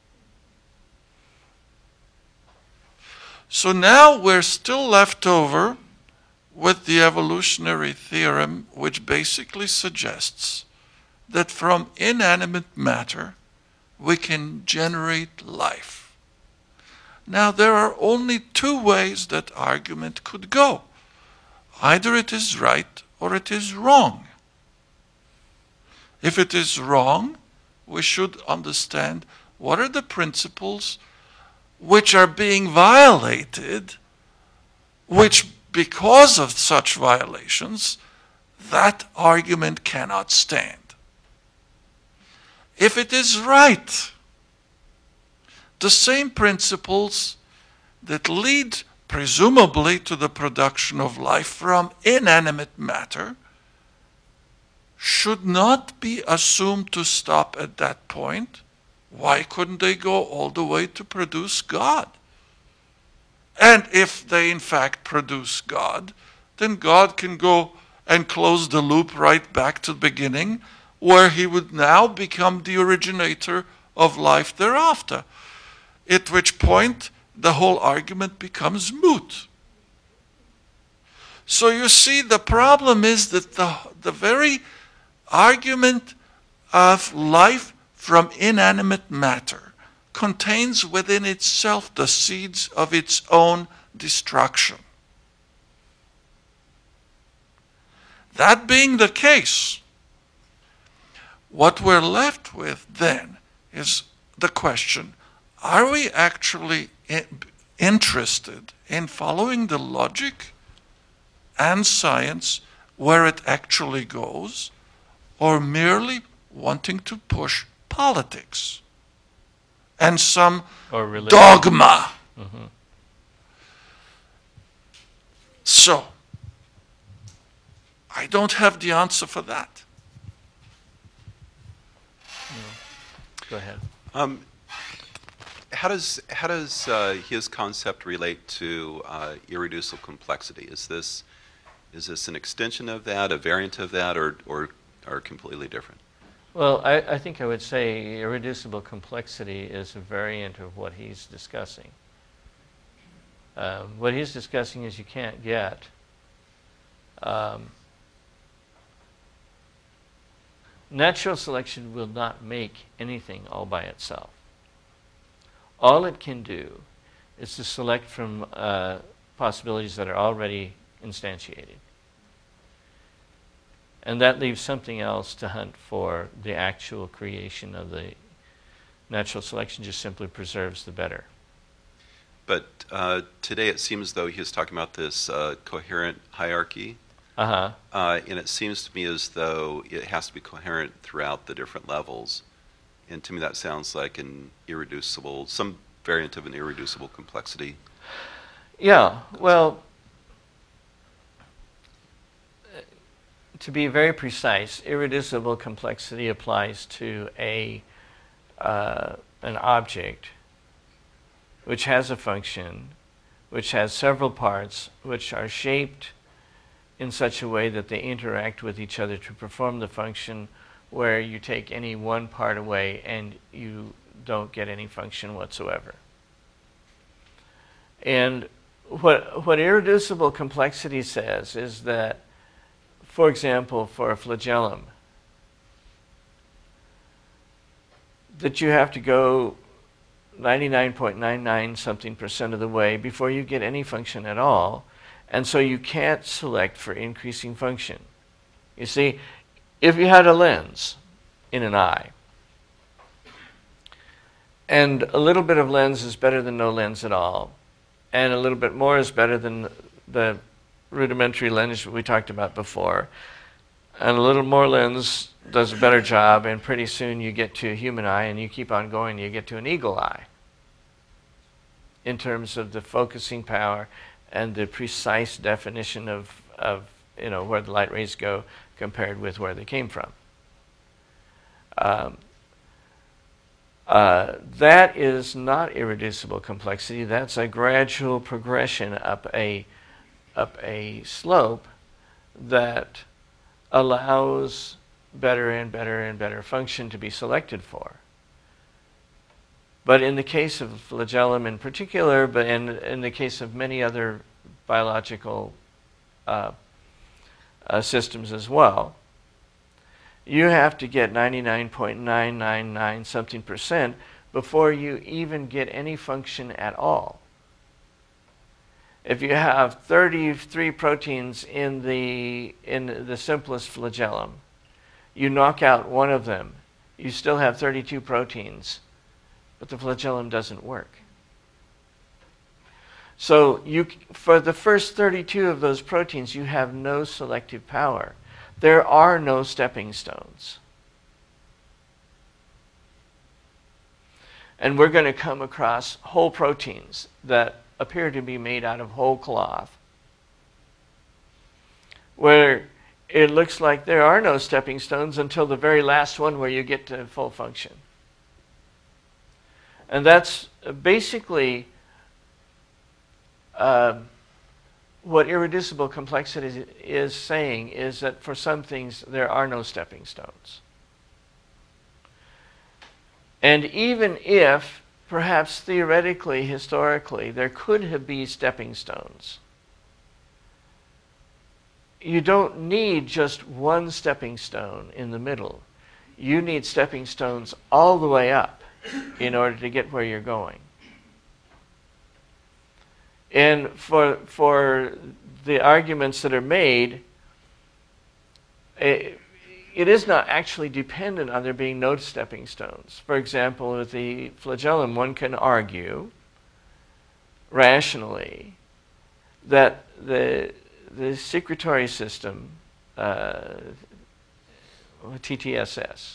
So now we're still left over with the evolutionary theorem, which basically suggests that from inanimate matter we can generate life. Now there are only two ways that argument could go. Either it is right or it is wrong. If it is wrong, we should understand what are the principles which are being violated, which because of such violations, that argument cannot stand. If it is right, the same principles that lead presumably to the production of life from inanimate matter should not be assumed to stop at that point. Why couldn't they go all the way to produce God? And if they in fact produce God, then God can go and close the loop right back to the beginning, where he would now become the originator of life thereafter. At which point the whole argument becomes moot. So you see, the problem is that the, the very argument of life from inanimate matter contains within itself the seeds of its own destruction. That being the case, what we're left with then is the question, are we actually interested in following the logic and science where it actually goes, or merely wanting to push politics and some dogma? Mm-hmm. So, I don't have the answer for that. Go ahead. Um, how does how does uh, his concept relate to uh, irreducible complexity? Is this is this an extension of that, a variant of that, or or or completely different? Well, I, I think I would say irreducible complexity is a variant of what he's discussing. Um, what he's discussing is you can't get um, natural selection will not make anything all by itself. All it can do is to select from uh, possibilities that are already instantiated. And that leaves something else to hunt for. The actual creation of the natural selection just simply preserves the better. But uh, today it seems as though he was talking about this uh, coherent hierarchy. Uh-huh. Uh, and it seems to me as though it has to be coherent throughout the different levels. And to me that sounds like an irreducible, some variant of an irreducible complexity. Yeah, well, to be very precise, irreducible complexity applies to a uh, an object which has a function, which has several parts, which are shaped in such a way that they interact with each other to perform the function, where you take any one part away and you don't get any function whatsoever. And what, what irreducible complexity says is that, for example, for a flagellum, that you have to go ninety-nine point nine nine something percent of the way before you get any function at all, and so you can't select for increasing function. You see, if you had a lens in an eye, and a little bit of lens is better than no lens at all, and a little bit more is better than the rudimentary lens we talked about before, and a little more lens does a better job, and pretty soon you get to a human eye, and you keep on going, you get to an eagle eye. in terms of the focusing power and the precise definition of, of you know, where the light rays go compared with where they came from. Um, uh, that is not irreducible complexity. That's a gradual progression up a, up a slope that allows better and better and better function to be selected for. But in the case of flagellum in particular, but in, in the case of many other biological uh, uh, systems as well, you have to get ninety-nine point nine nine nine something percent before you even get any function at all. If you have thirty-three proteins in the, in the simplest flagellum, you knock out one of them, you still have thirty-two proteins, but the flagellum doesn't work. So you, for the first thirty-two of those proteins, you have no selective power. There are no stepping stones. And we're going to come across whole proteins that appear to be made out of whole cloth, where it looks like there are no stepping stones until the very last one where you get to full function. And that's basically uh, what irreducible complexity is saying, is that for some things there are no stepping stones. And even if, perhaps theoretically, historically, there could have been stepping stones, you don't need just one stepping stone in the middle. You need stepping stones all the way up in order to get where you're going. And for, for the arguments that are made, it, it is not actually dependent on there being no stepping stones. For example, with the flagellum, one can argue rationally that the, the secretory system, uh, T T S S,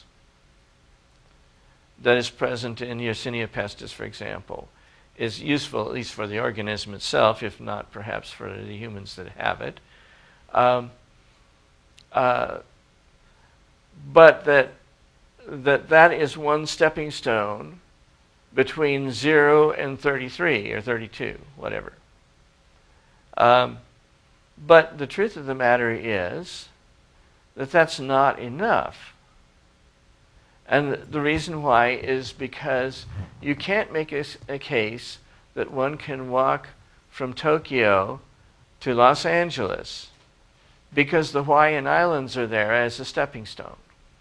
that is present in Yersinia pestis, for example, is useful, at least for the organism itself, if not perhaps for the humans that have it. Um, uh, but that, that that is one stepping stone between zero and thirty-three or thirty-two, whatever. Um, but the truth of the matter is that that's not enough. And the reason why is because you can't make a, a case that one can walk from Tokyo to Los Angeles because the Hawaiian Islands are there as a stepping stone.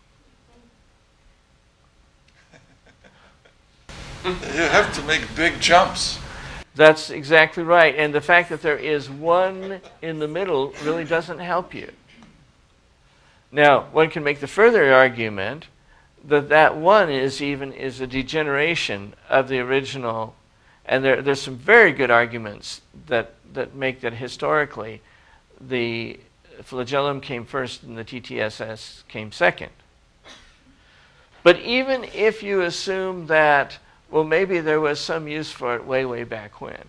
You have to make big jumps. That's exactly right. And the fact that there is one in the middle really doesn't help you. Now, one can make the further argument that that one is even is a degeneration of the original, and there, there's some very good arguments that, that make that historically the flagellum came first and the T T S S came second. But even if you assume that, well, maybe there was some use for it way, way back when,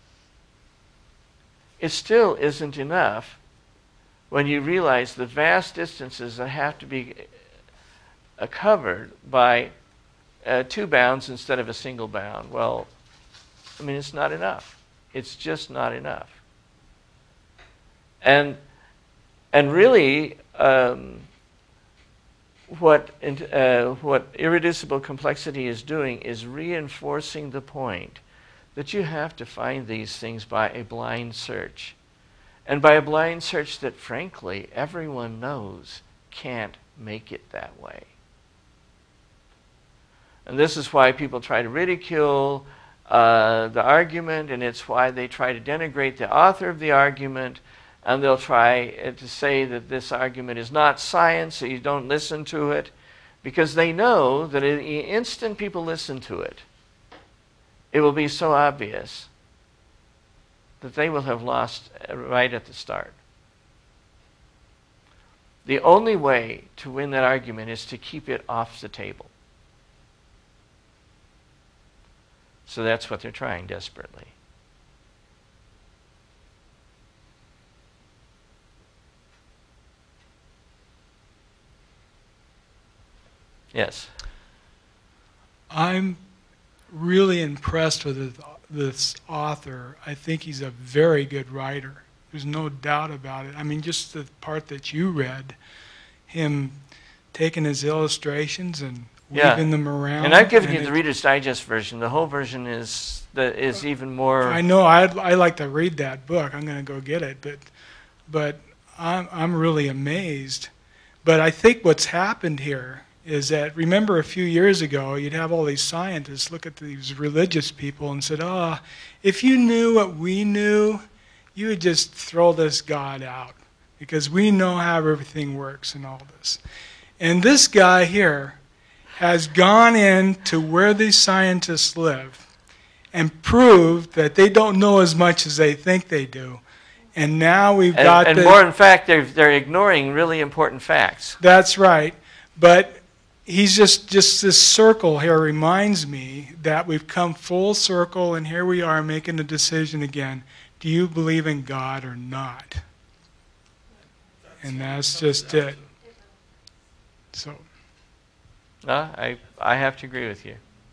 it still isn't enough when you realize the vast distances that have to be Uh, covered by uh, two bounds instead of a single bound. Well, I mean, it's not enough. It's just not enough. And and really, um, what uh, what irreducible complexity is doing is reinforcing the point that you have to find these things by a blind search, and by a blind search that, frankly, everyone knows can't make it that way. And this is why people try to ridicule uh, the argument, and it's why they try to denigrate the author of the argument, and they'll try uh, to say that this argument is not science, so you don't listen to it, because they know that in the instant people listen to it, it will be so obvious that they will have lost right at the start. The only way to win that argument is to keep it off the table. So that's what they're trying desperately. Yes. I'm really impressed with this, this author. I think he's a very good writer. There's no doubt about it. I mean, just the part that you read, him taking his illustrations and Yeah. weaving them around. And I've given and you the it- Reader's Digest version. The whole version is the, is even more. I know. I I like to read that book. I'm going to go get it, but but I'm I'm really amazed. But I think what's happened here is that, remember a few years ago, you'd have all these scientists look at these religious people and said, "Ah, if you knew what we knew, you would just throw this God out because we know how everything works and all this." And this guy here has gone in to where these scientists live and proved that they don't know as much as they think they do. And now we've and, got and the, more, in fact, they're, they're ignoring really important facts. That's right. But he's just, just this circle here reminds me that we've come full circle, and here we are making a decision again. Do you believe in God or not? And that's just it. So. Uh, I, I have to agree with you.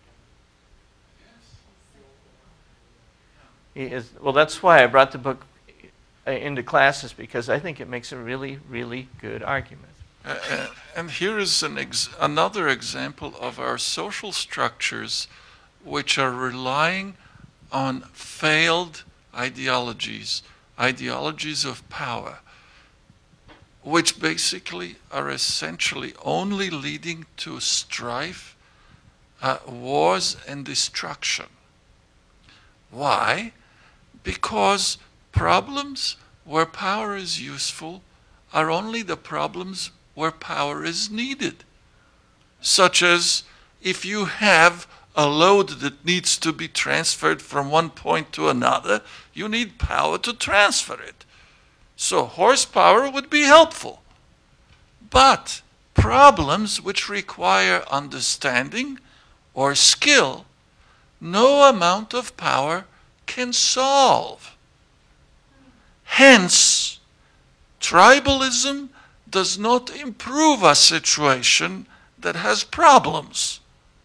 He is, well, that's why I brought the book uh, into classes, because I think it makes a really, really good argument. Uh, uh, and here is an ex another example of our social structures which are relying on failed ideologies, ideologies of power, which basically are essentially only leading to strife, uh, wars, and destruction. Why? Because problems where power is useful are only the problems where power is needed. Such as if you have a load that needs to be transferred from one point to another, you need power to transfer it. So horsepower would be helpful. But problems which require understanding or skill, no amount of power can solve. Hence, tribalism does not improve a situation that has problems.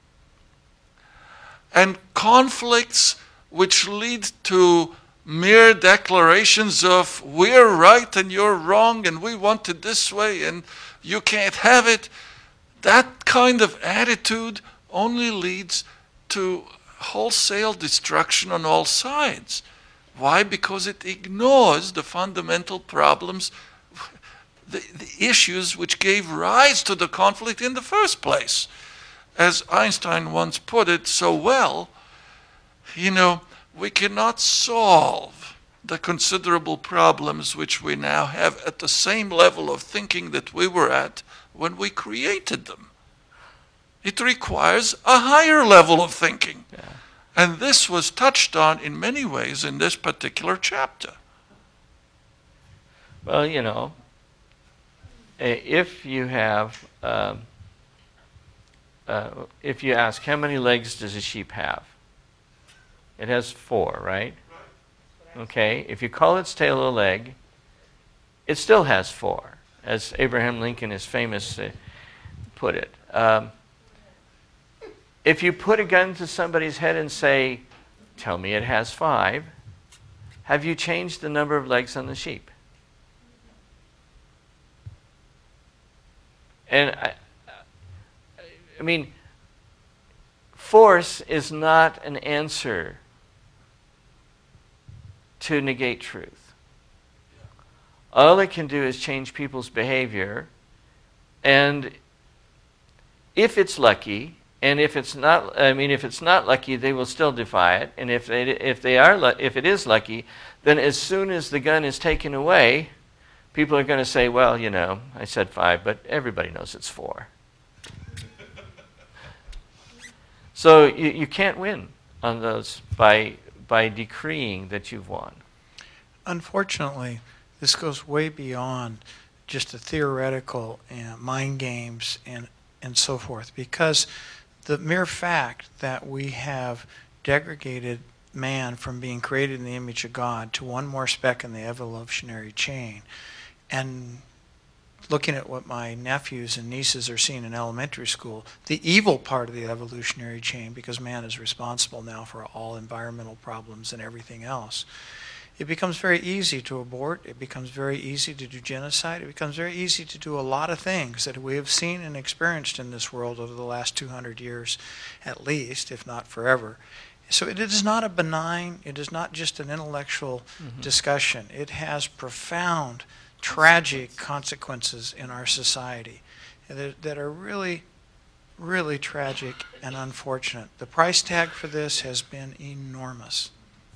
And conflicts which lead to mere declarations of we're right and you're wrong and we want it this way and you can't have it, that kind of attitude only leads to wholesale destruction on all sides. Why? Because it ignores the fundamental problems, the, the issues which gave rise to the conflict in the first place. As Einstein once put it so well, you know, we cannot solve the considerable problems which we now have at the same level of thinking that we were at when we created them. It requires a higher level of thinking. Yeah. And this was touched on in many ways in this particular chapter. Well, you know, if you have, um, uh, if you ask how many legs does a sheep have? It has four, right? Okay, if you call its tail a leg, it still has four, as Abraham Lincoln is famous to put it. Um, if you put a gun to somebody's head and say, tell me it has five, have you changed the number of legs on the sheep? And I, I mean, force is not an answer to negate truth. All it can do is change people's behavior, and if it's lucky, and if it's not, I mean, if it's not lucky, they will still defy it. And if they, if they are, if it is lucky, then as soon as the gun is taken away, people are going to say, well, you know, I said five, but everybody knows it's four. So you, you can't win on those by by decreeing that you've won. Unfortunately, this goes way beyond just the theoretical and mind games and and so forth, because the mere fact that we have degraded man from being created in the image of God to one more speck in the evolutionary chain. And looking at what my nephews and nieces are seeing in elementary school, the evil part of the evolutionary chain, because man is responsible now for all environmental problems and everything else, it becomes very easy to abort, it becomes very easy to do genocide, it becomes very easy to do a lot of things that we have seen and experienced in this world over the last two hundred years at least, if not forever. So it is not a benign, it is not just an intellectual mm-hmm. discussion. It has profound, tragic consequences in our society that, that are really, really tragic and unfortunate. The price tag for this has been enormous.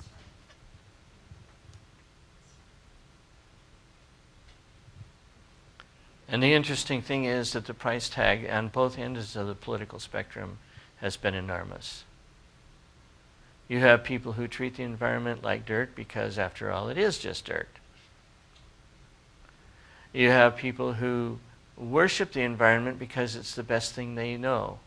And the interesting thing is that the price tag on both ends of the political spectrum has been enormous. You have people who treat the environment like dirt because, after all, it is just dirt. You have people who worship the environment because it's the best thing they know.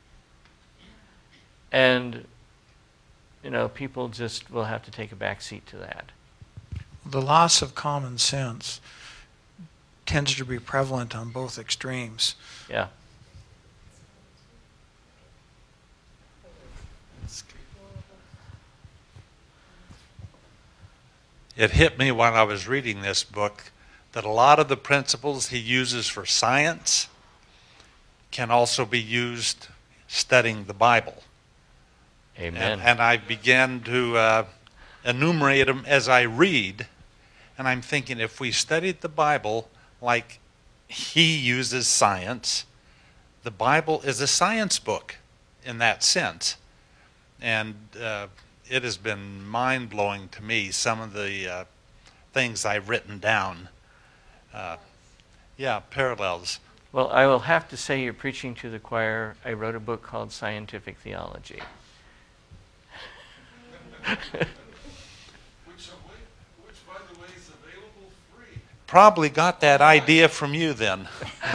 And, you know, people just will have to take a back seat to that. The loss of common sense tends to be prevalent on both extremes. Yeah. It hit me when I was reading this book that a lot of the principles he uses for science can also be used studying the Bible. Amen. And, and I began to uh, enumerate them as I read, and I'm thinking if we studied the Bible like he uses science, the Bible is a science book in that sense. And uh, it has been mind-blowing to me, some of the uh, things I've written down. Uh, yeah, parallels. Well, I will have to say you're preaching to the choir. I wrote a book called Scientific Theology. which, which, by the way, is available free. Probably got that idea from you then.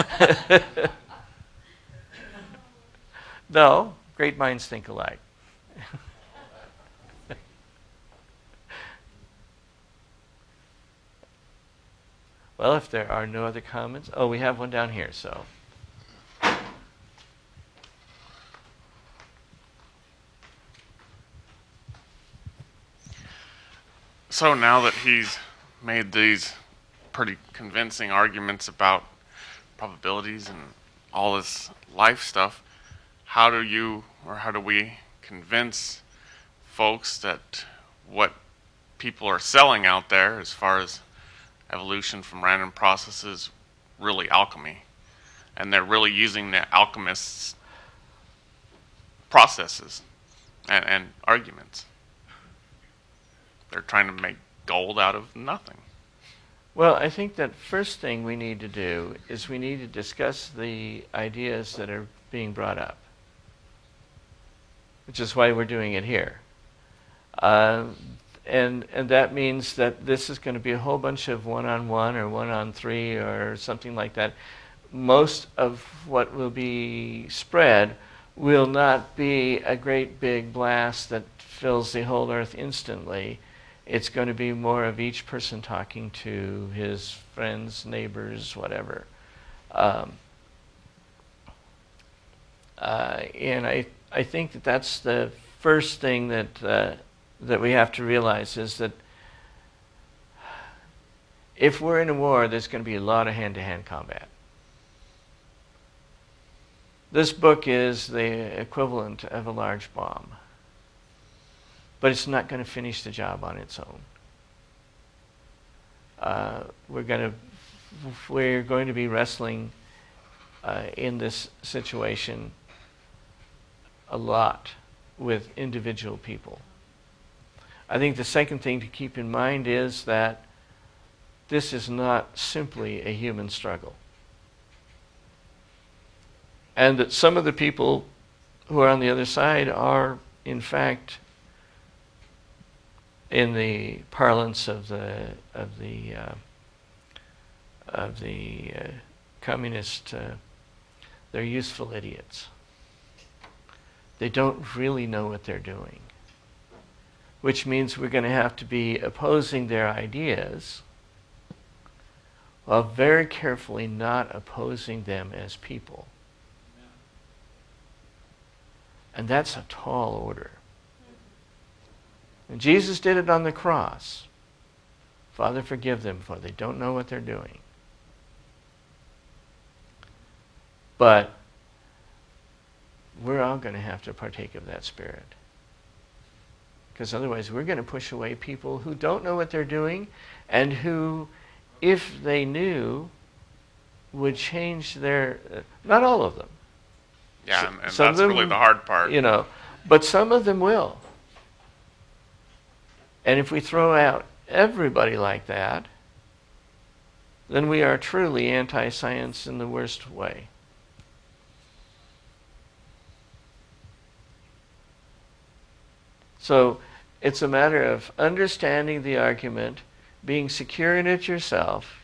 No, great minds think alike. Well, if there are no other comments, oh, we have one down here, so. So now that he's made these pretty convincing arguments about probabilities and all this life stuff, how do you, or how do we convince folks that what people are selling out there as far as evolution from random processes really alchemy, and they're really using the alchemists' processes and, and arguments? They're trying to make gold out of nothing. Well, I think that first thing we need to do is we need to discuss the ideas that are being brought up, which is why we're doing it here. Uh, and and that means that this is going to be a whole bunch of one-on-one or one-on-three or something like that. Most of what will be spread will not be a great big blast that fills the whole earth instantly. It's going to be more of each person talking to his friends, neighbors, whatever. Um, uh, and I I think that that's the first thing that uh, that we have to realize, is that if we're in a war, there's going to be a lot of hand-to-hand combat. This book is the equivalent of a large bomb, but it's not going to finish the job on its own. Uh, we're going to we're going to be wrestling uh, in this situation a lot with individual people. I think the second thing to keep in mind is that this is not simply a human struggle, and that some of the people who are on the other side are, in fact, in the parlance of the of the uh, of the uh, communist, uh, they're useful idiots. They don't really know what they're doing. which means we're going to have to be opposing their ideas while very carefully not opposing them as people. And that's a tall order. And Jesus did it on the cross. Father, forgive them, for they don't know what they're doing. But we're all going to have to partake of that spirit. Because otherwise we're going to push away people who don't know what they're doing and who, if they knew, would change their... Uh, not all of them. Yeah, and, and Some that's of them, really the hard part. You know, but some of them will. And if we throw out everybody like that, then we are truly anti-science in the worst way. So it's a matter of understanding the argument, being secure in it yourself,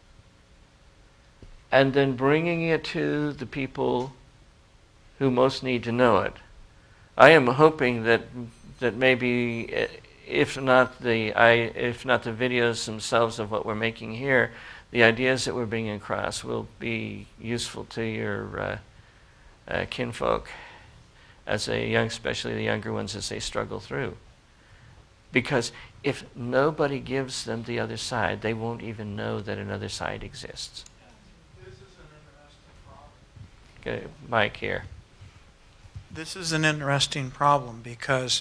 and then bringing it to the people who most need to know it. I am hoping that that maybe, if not the I, if not the videos themselves of what we're making here, the ideas that we're bringing across will be useful to your uh, uh, kinfolk, as a young, especially the younger ones, as they struggle through. Because if nobody gives them the other side, they won't even know that another side exists. This is an interesting problem. Okay, Mike here. This is an interesting problem because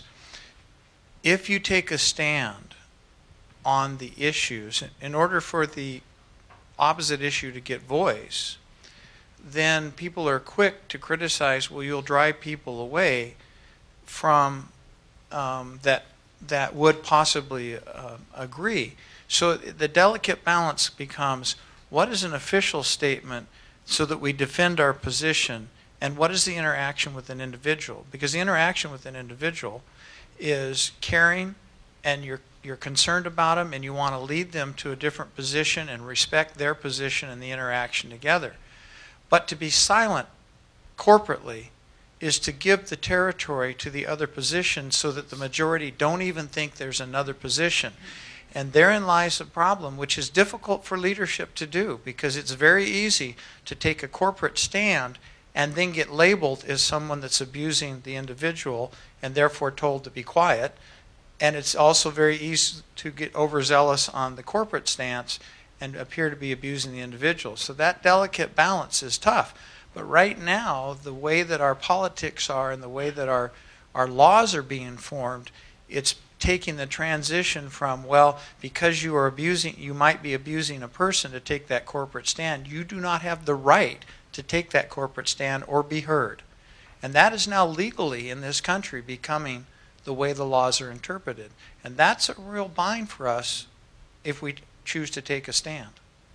if you take a stand on the issues, in order for the opposite issue to get voice, then people are quick to criticize, well, you'll drive people away from um, that that would possibly uh, agree. So the delicate balance becomes, what is an official statement so that we defend our position, and what is the interaction with an individual? Because the interaction with an individual is caring, and you're you're concerned about them, and you want to lead them to a different position and respect their position and the interaction together. But to be silent corporately is to give the territory to the other position so that the majority don't even think there's another position. And therein lies the problem, which is difficult for leadership to do, because it's very easy to take a corporate stand and then get labeled as someone that's abusing the individual and therefore told to be quiet. And it's also very easy to get overzealous on the corporate stance and appear to be abusing the individual. So that delicate balance is tough. But right now, the way that our politics are and the way that our, our laws are being formed, it's taking the transition from, well, because you are abusing, you might be abusing a person to take that corporate stand, you do not have the right to take that corporate stand or be heard. And that is now legally in this country becoming the way the laws are interpreted. And that's a real bind for us if we choose to take a stand.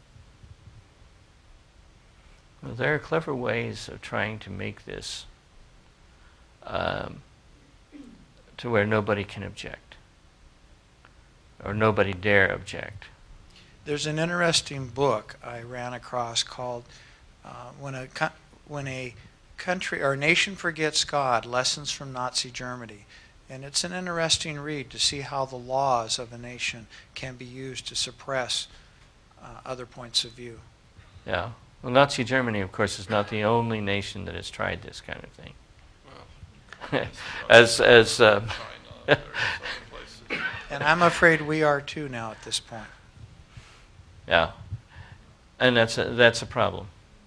Well, there are clever ways of trying to make this um, to where nobody can object, or nobody dare object. There's an interesting book I ran across called uh, When a Co- When a Country or a Nation Forgets God, Lessons from Nazi Germany. And it's an interesting read to see how the laws of a nation can be used to suppress uh, other points of view. Yeah. Well, Nazi Germany, of course, is not the only nation that has tried this kind of thing. Well, as as uh, and I'm afraid we are too now at this point. Yeah, and that's a, that's a problem.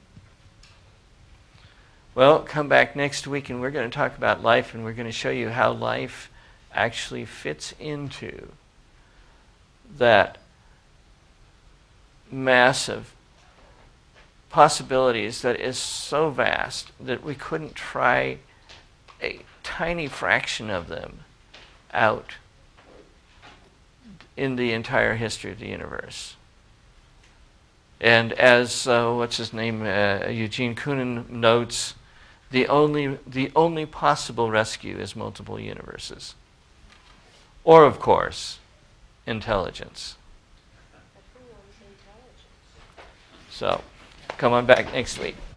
Well, come back next week, and we're going to talk about life, and we're going to show you how life actually fits into that massive possibilities that is so vast that we couldn't try a tiny fraction of them out in the entire history of the universe. And as uh, what's his name, uh, Eugene Koonin notes, the only the only possible rescue is multiple universes, or of course, intelligence. So, come on back next week.